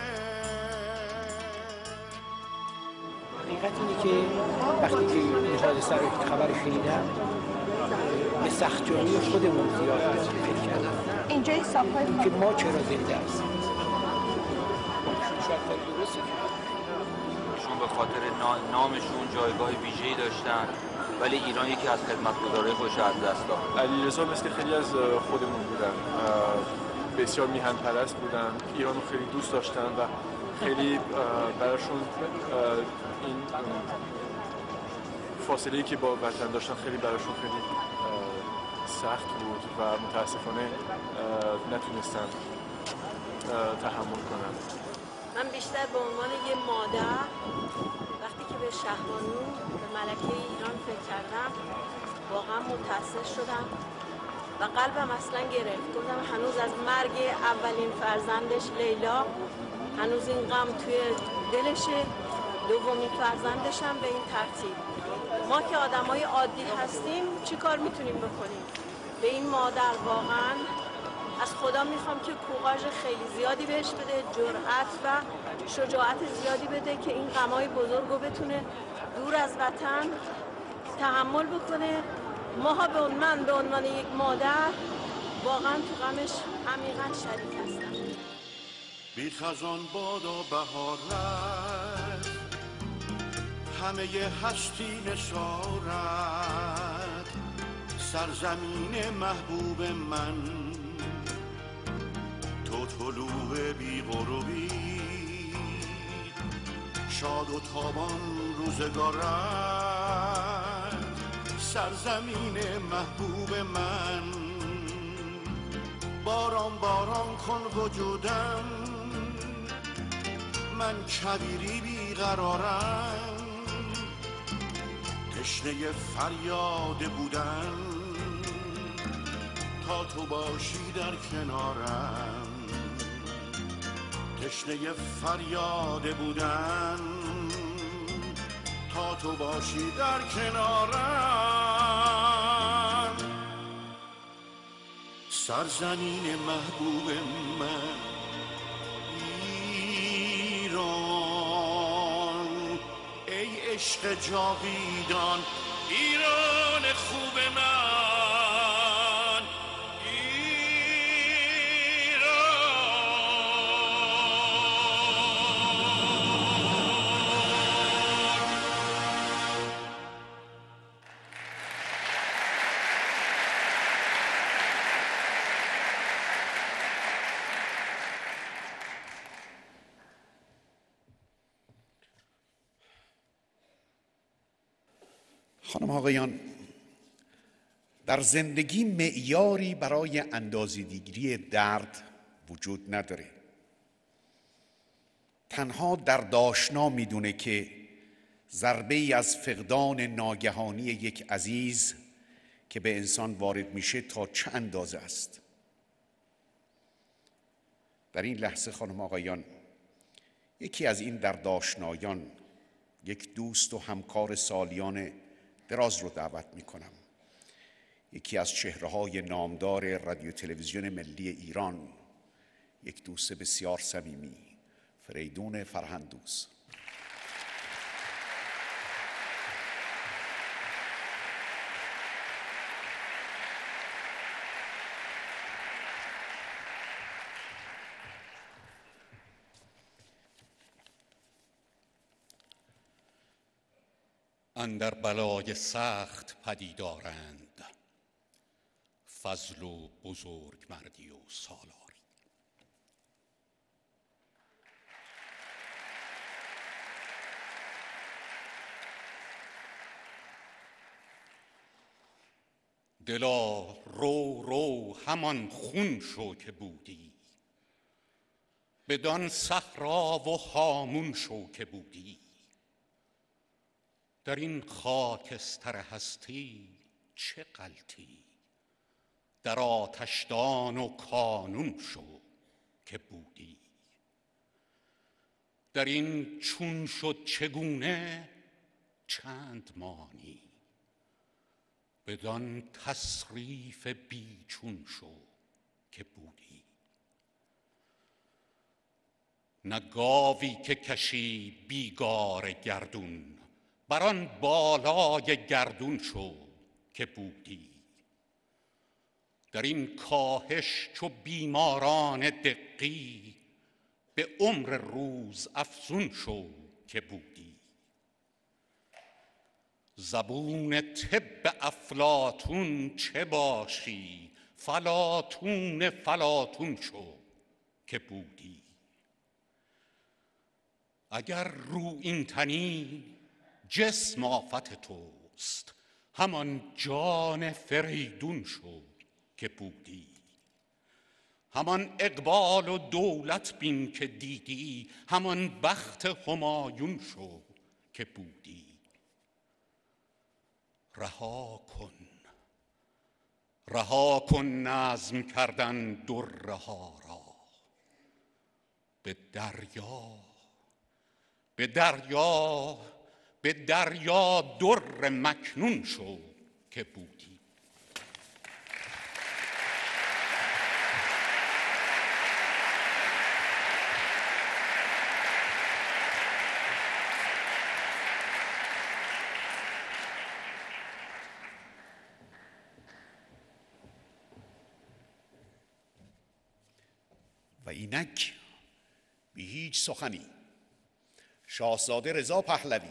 حقیقت اینه که وقتی که این حادثه رو خبر شنیدم، به سخت‌جانی خودمون زیاد فکر کردم. اینجا حساب‌های که ما چرا زنده هستیم. شاید کار درستی ایشون به خاطر نامشون جایگاه ویژه‌ای داشتن، ولی ایران یکی از خدمتگزارهای خودش از دست داد. علیرضا مثل خیلی از خودمون بودن، بسیار میهن پرست بودن، ایران رو خیلی دوست داشتن و خیلی براشون این فاصله‌ای که با وطن داشتن خیلی براشون خیلی سخت بود و متاسفانه نتونستن تحمل کنن. من بیشتر به عنوان یه مادر وقتی که به شهبانو، به ملکه ایران فکر کردم، واقعا متأثر شدم و قلبم اصلا گرفت. گفتم هنوز از مرگ اولین فرزندش لیلا هنوز این غم توی دلشه، دومین فرزندش هم به این ترتیب. ما که آدمای عادی هستیم چی کار میتونیم بکنیم؟ به این مادر واقعا از خدا میخوام که کوراژ خیلی زیادی بهش بده، جرأت و شجاعت زیادی بده که این غمای بزرگ رو بتونه دور از وطن تحمل بکنه. ماها به من به عنوان یک مادر واقعا تو غمش عمیقا شریک هستم. بی خزان بادا بهار رفت، همه هستی نثارت، سرزمین محبوب من. تو طلوع بی غروبی، شاد و تابان روزگار رفت، سرزمین محبوب من. باران باران کن وجودم، من کبیری بیقرارم، تشنه فریاد بودن، تا تو باشی در کنارم. تشنه فریاد بودن، تا تو باشی در کنارم. سرزمین محبوب من ایران، ای عشق جاویدان ایران خوب من. خانم آقایان، در زندگی معیاری برای اندازه‌گیری درد وجود نداره. تنها در داشنا میدونه که ضربه ای از فقدان ناگهانی یک عزیز که به انسان وارد میشه تا چه اندازه است. در این لحظه خانم آقایان، یکی از این در داشنایان، یک دوست و همکار سالیان دراز رو دعوت میکنم. یکی از چهره‌های نامدار رادیو تلویزیون ملی ایران، یک دوست بسیار صمیمی، فریدون فرهندوس. اندر بلای سخت پدیدارند، فضل و بزرگ مردی و سالاری. دلا رو رو همان خون شو که بودی، بدان صحرا و هامون شو که بودی. در این خاکستر هستی چه غلطی، در آتشدان و کانون شو که بودی. در این چون شد چگونه چند مانی، بدان تصریف بیچون شو که بودی. نه گاوی که کشی بیگار گردون، بر آن بالای گردون شو که بودی. در این کاهش چو بیماران دقی، به عمر روز افزون شو که بودی. زبون طب افلاطون چه باشی، فلاطون فلاطون شو که بودی. اگر رو این تنی جسم آفت توست، همان جان فریدون شو که بودی. همان اقبال و دولت بین که دیدی، همان بخت همایون شو که بودی. رها کن رها کن نظم کردن در ها را، به دریا به دریا به دریا در مکنون شو که بودی. و اینک به هیچ سخنی شاهزاده رضا پهلوی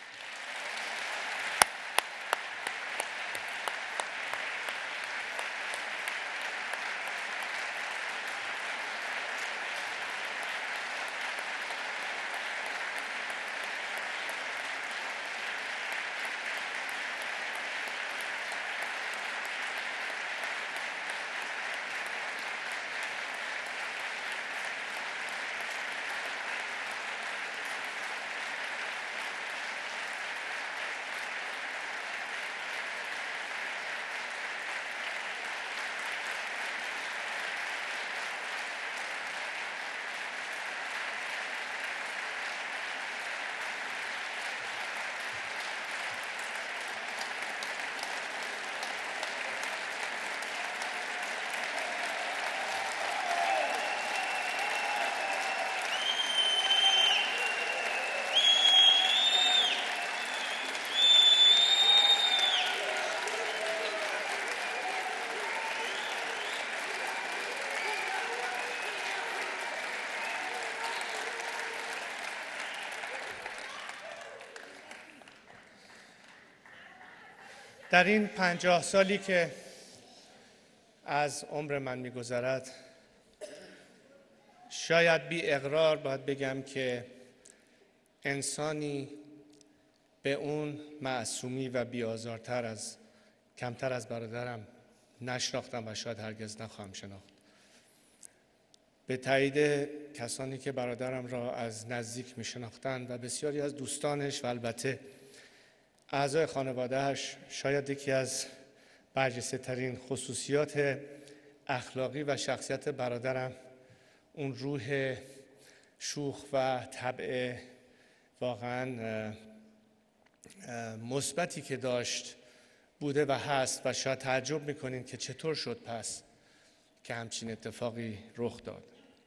در این پنجاه سالی که از عمر من می‌گذرد، شاید بی اقرار باید بگم که انسانی به اون معصومی و بی‌آزارتر از کمتر از برادرم نشناختم و شاید هرگز نخواهم شناخت. به تایید کسانی که برادرم را از نزدیک می شناختند و بسیاری از دوستانش و البته اعضای خانوادهش، شاید یکی از برجسته ترین خصوصیات اخلاقی و شخصیت برادرم اون روح شوخ و طبع واقعا مثبتی که داشت بوده و هست و شاید تعجب میکنین که چطور شد پس که همچین اتفاقی رخ داد.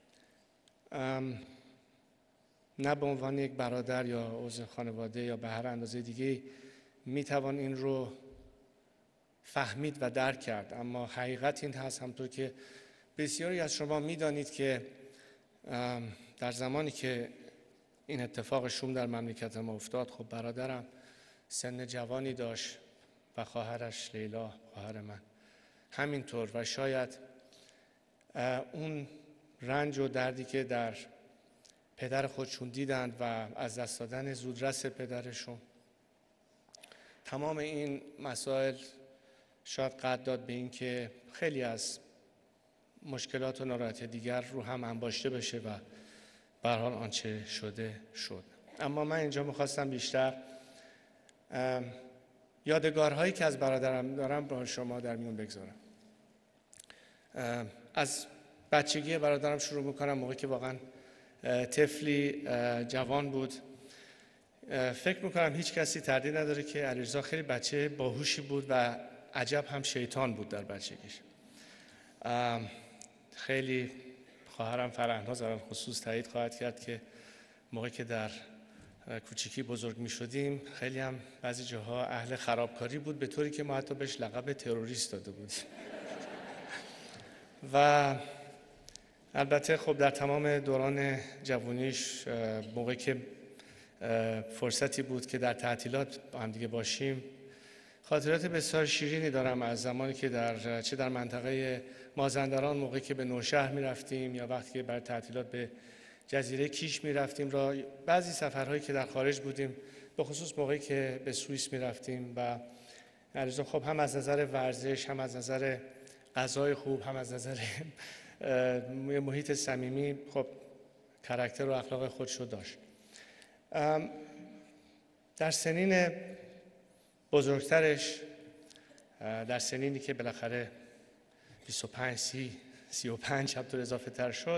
نه به عنوان یک برادر یا عضو خانواده یا به هر اندازه دیگه میتوان این رو فهمید و درک کرد، اما حقیقت این هست همطور که بسیاری از شما میدانید که در زمانی که این اتفاق شوم در مملکت ما افتاد، خب برادرم سن جوانی داشت و خواهرش لیلا، خواهر من همینطور، و شاید اون رنج و دردی که در پدر خودشون دیدند و از دست دادن زودرس پدرشون، تمام این مسائل شاید قد داد به این که خیلی از مشکلات و ناراحتی دیگر رو هم انباشته بشه و به هر حال آنچه شده شد. اما من اینجا میخواستم بیشتر یادگارهایی که از برادرم دارم با شما در میون بگذارم. از بچگی برادرم شروع میکنم، موقعی که واقعا طفلی جوان بود. فکر میکنم هیچ کسی تردید نداره که علیرضا خیلی بچه باهوشی بود و عجب هم شیطان بود در بچگیش. خیلی خواهرم فرهناز در خصوص تایید خواهد کرد که موقعی که در کوچیکی بزرگ می شدیم خیلی هم بعضی جاها اهل خرابکاری بود، به طوری که ما حتی بهش لقب تروریست داده بودیم. و البته خب در تمام دوران جوانیش موقعی که فرصتی بود که در تعطیلات با هم دیگه باشیم، خاطرات بسیار شیرینی دارم از زمانی که در چه در منطقه مازندران موقعی که به نوشهر می رفتیم یا وقتی که بر تعطیلات به جزیره کیش می رفتیم، را بعضی سفرهایی که در خارج بودیم، به خصوص موقعی که به سوئیس می رفتیم و علیرضا خب هم از نظر ورزش، هم از نظر غذای خوب، هم از نظر محیط صمیمی خب کاراکتر و اخلاق خودش رو داشت. در سنین بزرگترش، در سنینی که بالاخره بیست و پنج، سی، سی و پنج همطور اضافه تر شد،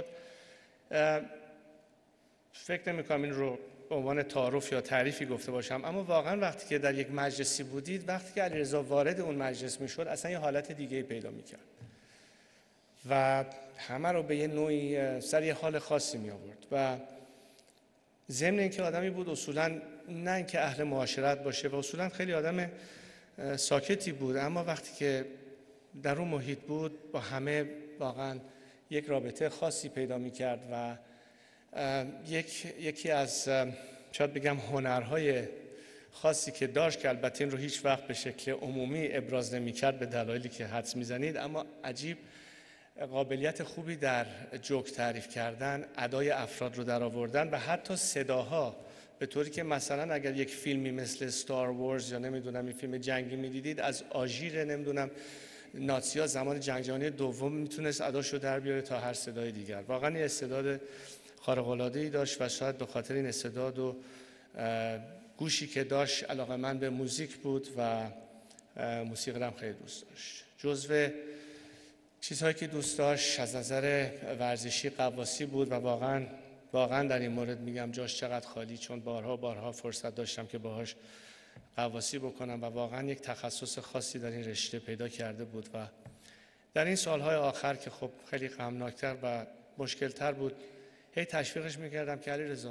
فکر نمی کنم این رو به عنوان تعارف یا تعریفی گفته باشم، اما واقعا وقتی که در یک مجلسی بودید، وقتی که علیرضا وارد اون مجلس می شد، اصلا یه حالت دیگه پیدا می کرد و همه رو به یه نوعی سر یه حال خاصی می آورد و ضمن اینکه آدمی بود اصولا نه اینکه اهل معاشرت باشه و اصولا خیلی آدم ساکتی بود، اما وقتی که در اون محیط بود با همه واقعا یک رابطه خاصی پیدا می کرد و یک یکی از شاید بگم هنرهای خاصی که داشت که البته این رو هیچ وقت به شکل عمومی ابراز نمی کرد به دلایلی که حدس می زنید، اما عجیب قابلیت خوبی در جوک تعریف کردن، ادای افراد رو در آوردن و حتی صداها، به طوری که مثلا اگر یک فیلمی مثل ستار وارز یا نمیدونم این فیلم جنگی میدیدید، از آژیر نمیدونم ناتسیا زمان جنگ جهانی دوم میتونست اداشو در بیاره تا هر صدای دیگر. واقعا این استعداد خارق العاده‌ای داشت و شاید به خاطر این استعداد و گوشی که داشت علاقه‌مند به موزیک بود و موسیقی هم خیلی دوست داشت. جزو چیزهایی که دوست داشت از نظر ورزشی غواصی بود و واقعا واقعا در این مورد میگم جاش چقدر خالی، چون بارها بارها فرصت داشتم که باهاش غواصی بکنم و واقعا یک تخصص خاصی در این رشته پیدا کرده بود و در این سالهای آخر که خب خیلی غمناکتر و مشکلتر بود، هی تشویقش میکردم که علیرضا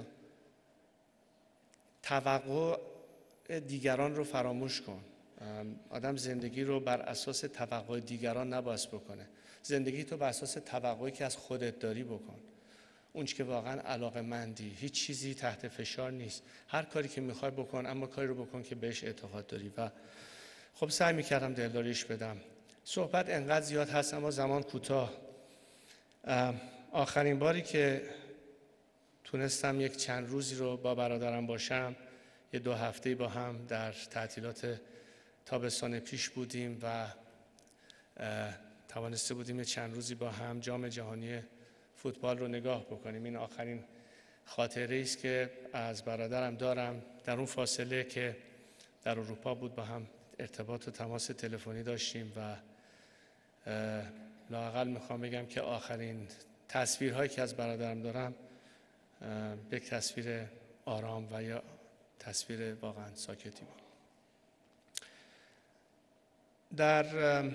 توقع دیگران رو فراموش کن. آدم زندگی رو بر اساس توقع دیگران نباید بکنه، زندگی تو بر اساس توقعی که از خودت داری بکن، اون که واقعا علاقه‌مندی، هیچ چیزی تحت فشار نیست، هر کاری که میخوای بکن، اما کاری رو بکن که بهش اعتقاد داری. و خب سعی میکردم دلداریش بدم. صحبت انقدر زیاد هست اما زمان کوتاه. آخرین باری که تونستم یک چند روزی رو با برادرم باشم، یه دو هفته‌ای با هم در تعطیلات تابستان پیش بودیم و توانسته بودیم یه چند روزی با هم جام جهانی فوتبال رو نگاه بکنیم. این آخرین خاطره است که از برادرم دارم. در اون فاصله که در اروپا بود با هم ارتباط و تماس تلفنی داشتیم و لااقل میخوام بگم که آخرین تصویرهایی که از برادرم دارم یک تصویر آرام و یا تصویر واقعا ساکتی بود. در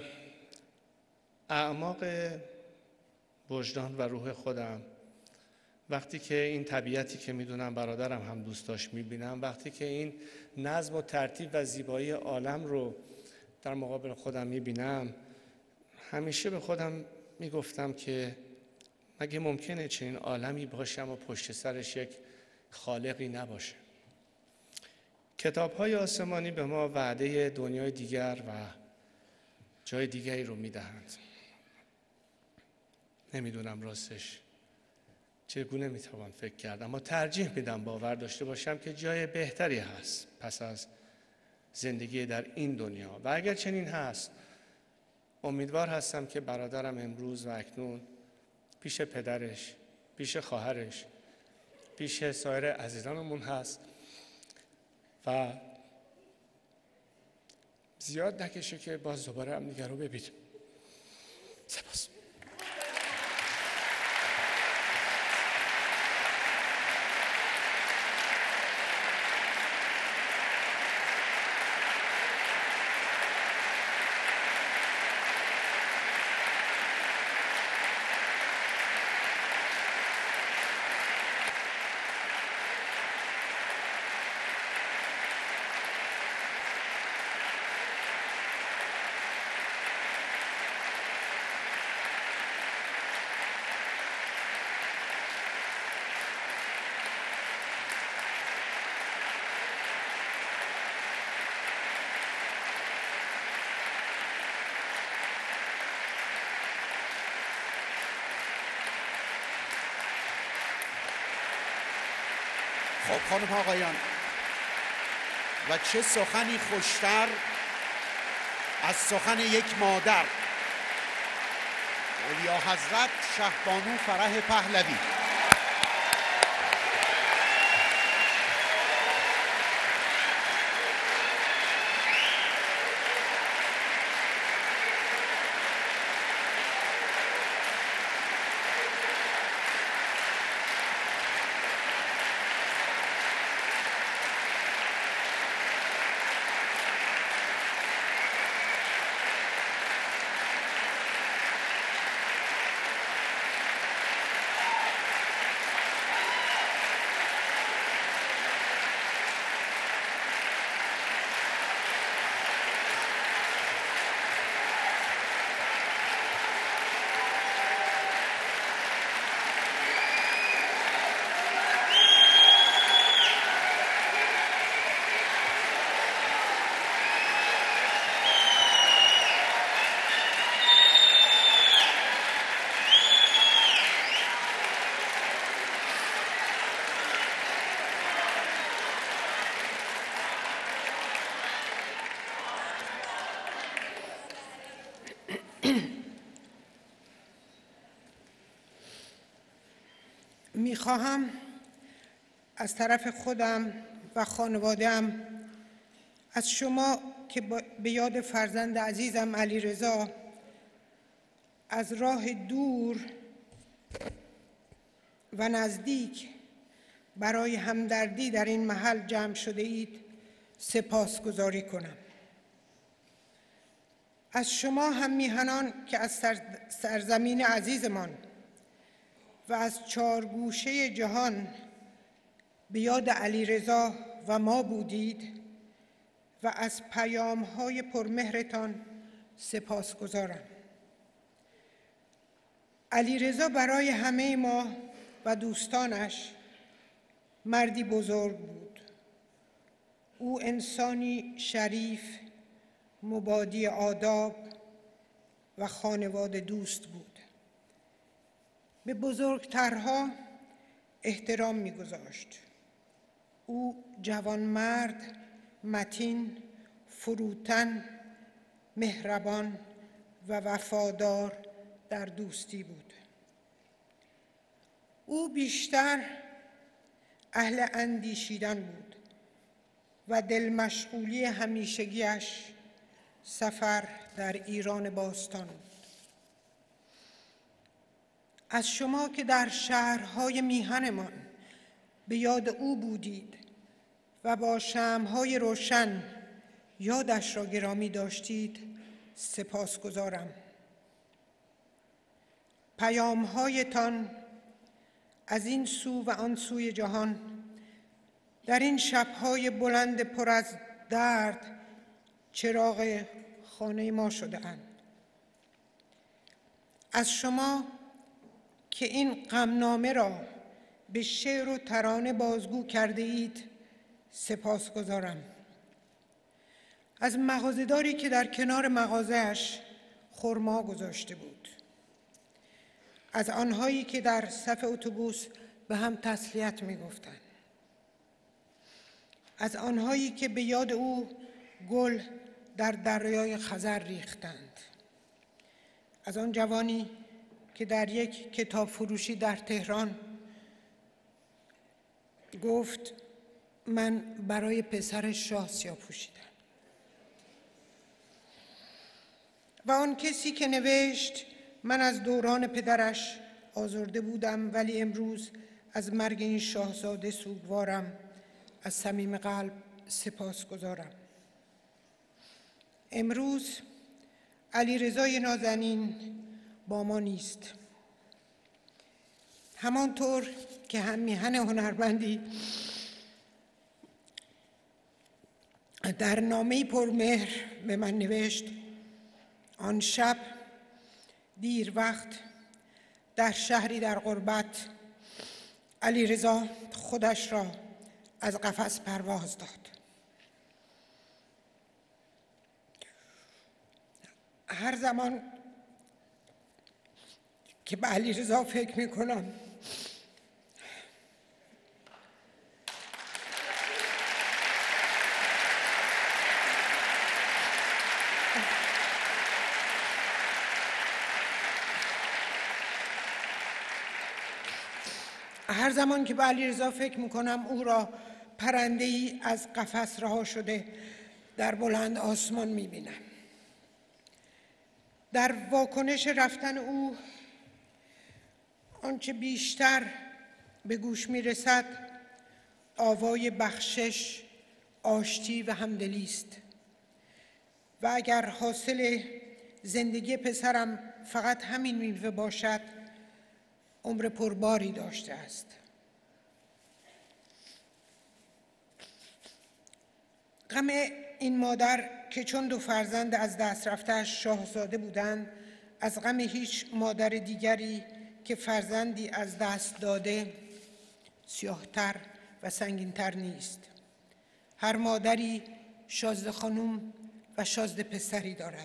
اعماق وجدان و روح خودم وقتی که این طبیعتی که میدونم برادرم هم دوست داشت میبینم، وقتی که این نظم و ترتیب و زیبایی عالم رو در مقابل خودم میبینم، همیشه به خودم میگفتم که مگه ممکنه چنین عالمی باشم و پشت سرش یک خالقی نباشه. کتاب‌های آسمانی به ما وعده دنیای دیگر و جای دیگری رو میدهند. نمیدونم راستش چگونه میتوان فکر کرد، اما ترجیح میدم باور داشته باشم که جای بهتری هست پس از زندگی در این دنیا. و اگر چنین هست، امیدوار هستم که برادرم امروز و اکنون پیش پدرش، پیش خواهرش، پیش سایر عزیزانمون هست و زیاد نکشه که باز دوباره هم دیگر رو ببینیم. سپاس. خب خانم آقایان، و چه سخنی خوشتر از سخن یک مادر، اولیا حضرت شهبانو فرح پهلوی. میخواهم از طرف خودم و خانواده‌ام از شما که به یاد فرزند عزیزم علیرضا از راه دور و نزدیک برای همدردی در این محل جمع شده اید سپاسگزاری کنم. از شما هم میهنان که از سرزمین عزیزمان و از چار گوشه جهان به یاد علیرضا و ما بودید و از پیام‌های پرمهرتان سپاسگزارم. علیرضا برای همه ما و دوستانش مردی بزرگ بود. او انسانی شریف، مبادی آداب و خانواده دوست بود. به بزرگترها احترام می‌گذاشت. او جوانمرد، متین، فروتن، مهربان و وفادار در دوستی بود. او بیشتر اهل اندیشیدن بود و دل مشغولی همیشگیش سفر در ایران باستان بود. از شما که در شهرهای میهنمان به یاد او بودید و با شمع‌های روشن یادش را گرامی داشتید سپاسگزارم. پیام‌هایتان از این سو و آن سوی جهان در این شب‌های بلند پر از درد چراغ خانه ما شده اند. از شما که این غمنامه را به شعر و ترانه بازگو کرده اید سپاسگزارم. از مغازه‌داری که در کنار مغازه‌اش خرما گذاشته بود. از آنهایی که در صف اتوبوس به هم تسلیت می‌گفتند. از آنهایی که به یاد او گل در دریای خزر ریختند. از آن جوانی که در یک کتاب فروشی در تهران گفت من برای پسرش شاه سیاه پوشیدم. و آن کسی که نوشت من از دوران پدرش آزرده بودم ولی امروز از مرگ این شاهزاده سوگوارم. از صمیم قلب سپاسگزارم. امروز علیرضای نازنین با ما نیست. همانطور که هم میهن هنرمندی در نامه‌ای پرمهر به من نوشت آن شب دیر وقت در شهری در غربت علیرضا خودش را از قفس پرواز داد. هر زمان که به علیرضا فکر می‌کنم هر زمان که به علیرضا فکر می‌کنم او را پرنده‌ای از قفس رها شده در بلند آسمان می‌بینم. در واکنش رفتن او آنچه بیشتر به گوش می‌رسد آوای بخشش، آشتی و همدلی است. و اگر حاصل زندگی پسرم فقط همین میوه باشد عمر پرباری داشته است. غم این مادر که چون دو فرزند از دست رفته‌اش شاهزاده بودند از غم هیچ مادر دیگری که فرزندی از دست داده سیاه‌تر و سنگین‌تر نیست. هر مادری شازده خانم و شازده پسری دارد.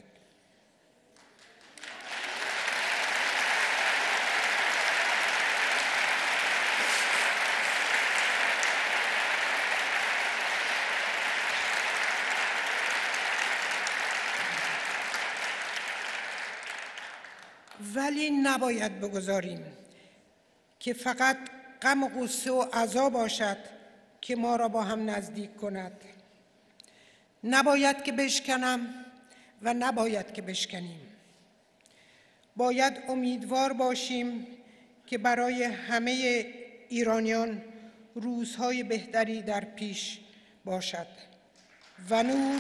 ولی نباید بگذاریم که فقط غم و غصه و عزا باشد که ما را با هم نزدیک کند. نباید که بشکنم و نباید که بشکنیم. باید امیدوار باشیم که برای همه ایرانیان روزهای بهتری در پیش باشد و نور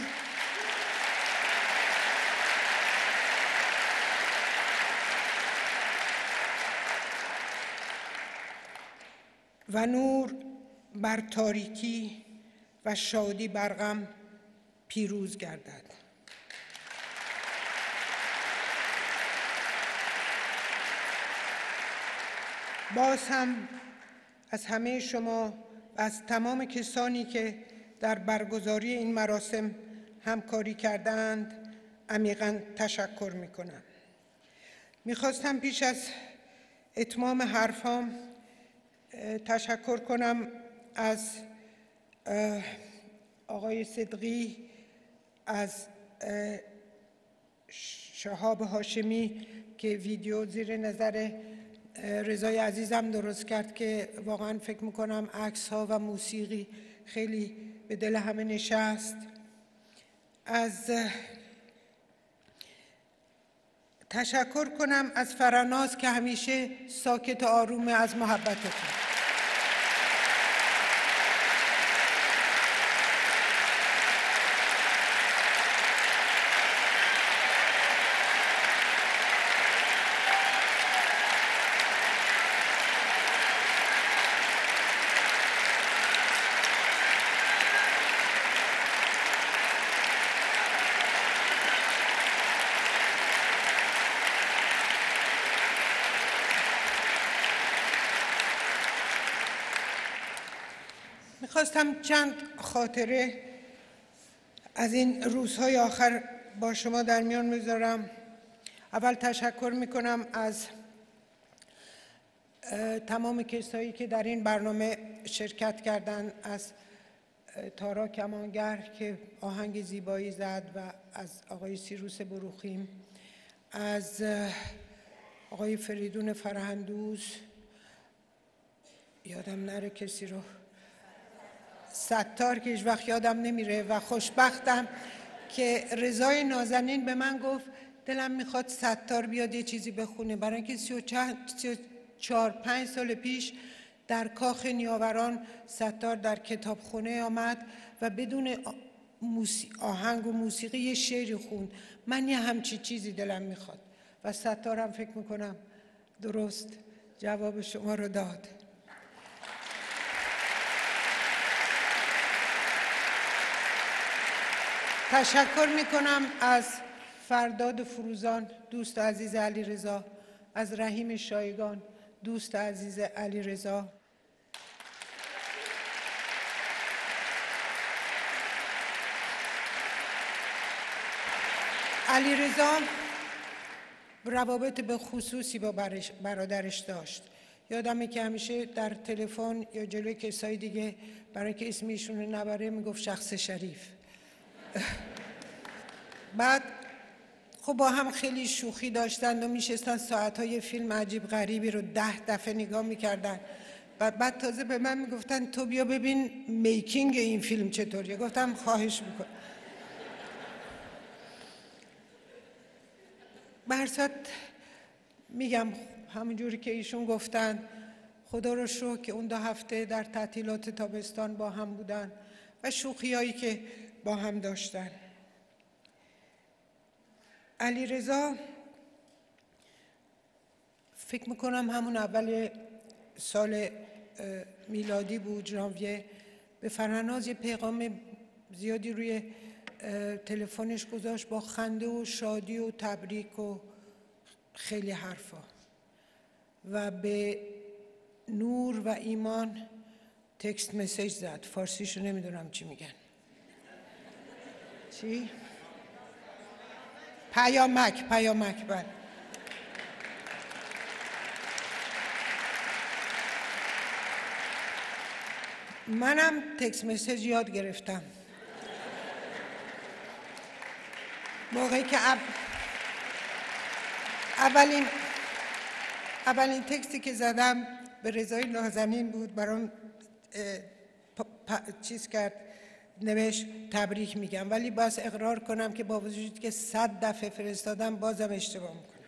و نور بر تاریکی و شادی بر غم پیروز گردد. باز هم از همه شما و از تمام کسانی که در برگزاری این مراسم همکاری کردند عمیقاً تشکر می‌کنم. می‌خواستم پیش از اتمام حرفام تشکر کنم از آقای صدقی، از شهاب هاشمی که ویدیو زیر نظر رضای عزیزم درست کرد که واقعا فکر میکنم عکس ها و موسیقی خیلی به دل همه نشست. از تشکر کنم از فرناز که همیشه ساکت و آرومه از محبتتون. میخواستم چند خاطره از این روزهای آخر با شما در میان بذارم. اول تشکر میکنم از تمام کسایی که در این برنامه شرکت کردن، از تارا کمانگر که آهنگ زیبایی زد و از آقای سیروس بروخیم، از آقای فریدون فرهندوز، یادم نره کسی رو، ستار که هیچ وقت یادم نمیره، و خوشبختم که رضای نازنین به من گفت دلم میخواد ستار بیاد یه چیزی بخونه، برای اینکه سی و چهار پنج سال پیش در کاخ نیاوران ستار در کتابخونه آمد و بدون آهنگ و موسیقی یه شعری خوند. من یه همچی چیزی دلم میخواد و ستار هم فکر میکنم درست جواب شما رو داد. تشکر میکنم از فرداد فروزان دوست عزیز علیرضا، از رحیم شایگان دوست عزیز علیرضا، علیرضا روابط به خصوصی با برادرش داشت. یادمه که همیشه در تلفن یا جلوی کسای دیگه برای که اسم ایشون رو نبره میگفت شخص شریف. بعد خب با هم خیلی شوخی داشتند و میشستن ساعتهای فیلم عجیب غریبی رو ده دفعه نگاه میکردن. بعد بعد تازه به من میگفتن تو بیا ببین میکینگ این فیلم چطوریه. گفتم خواهش میکنم. برصد میگم همونجوری که ایشون گفتن، خدا رو شکر که اون دو هفته در تعطیلات تابستان با هم بودن و شوخیایی که با هم داشتن. علیرضا فکر میکنم همون اول سال میلادی بود، ژانویه، به فرناز یه پیغام زیادی روی تلفنش گذاشت با خنده و شادی و تبریک و خیلی حرفا، و به نور و ایمان تکست مسیج زد. فارسیشو نمیدونم چی میگن. چی؟ پیامک. پیامک بله. منم تکست مسیج یاد گرفتم. موقعی که اب... اولین اولین تکستی که زدم به رضای نازنین بود، برام چیز کرد، نوشت تبریک میگم، ولی باز اقرار کنم که با وجود که صد دفعه فرستادم بازم اشتباه میکنم.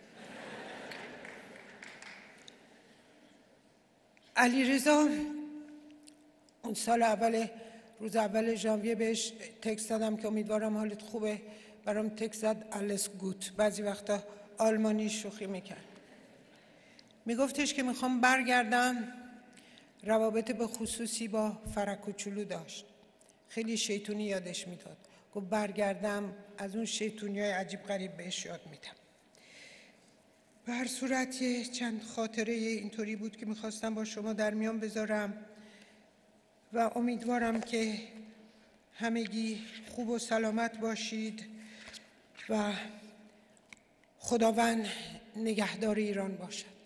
علیرضا اون سال اول، روز اول ژانویه بهش تکست دادم که امیدوارم حالت خوبه، برام تکست زد آلس گوت. بعضی وقتا آلمانی شوخی میکرد. میگفتش که میخوام برگردم. روابط به خصوصی با فرکوچولو داشت، خیلی شیطونی یادش میداد. گفت برگردم از اون شیطونی های عجیب غریب بهش یاد میدم. به هر صورت چند خاطره اینطوری بود که میخواستم با شما در میان بذارم و امیدوارم که همگی خوب و سلامت باشید و خداوند نگهدار ایران باشد.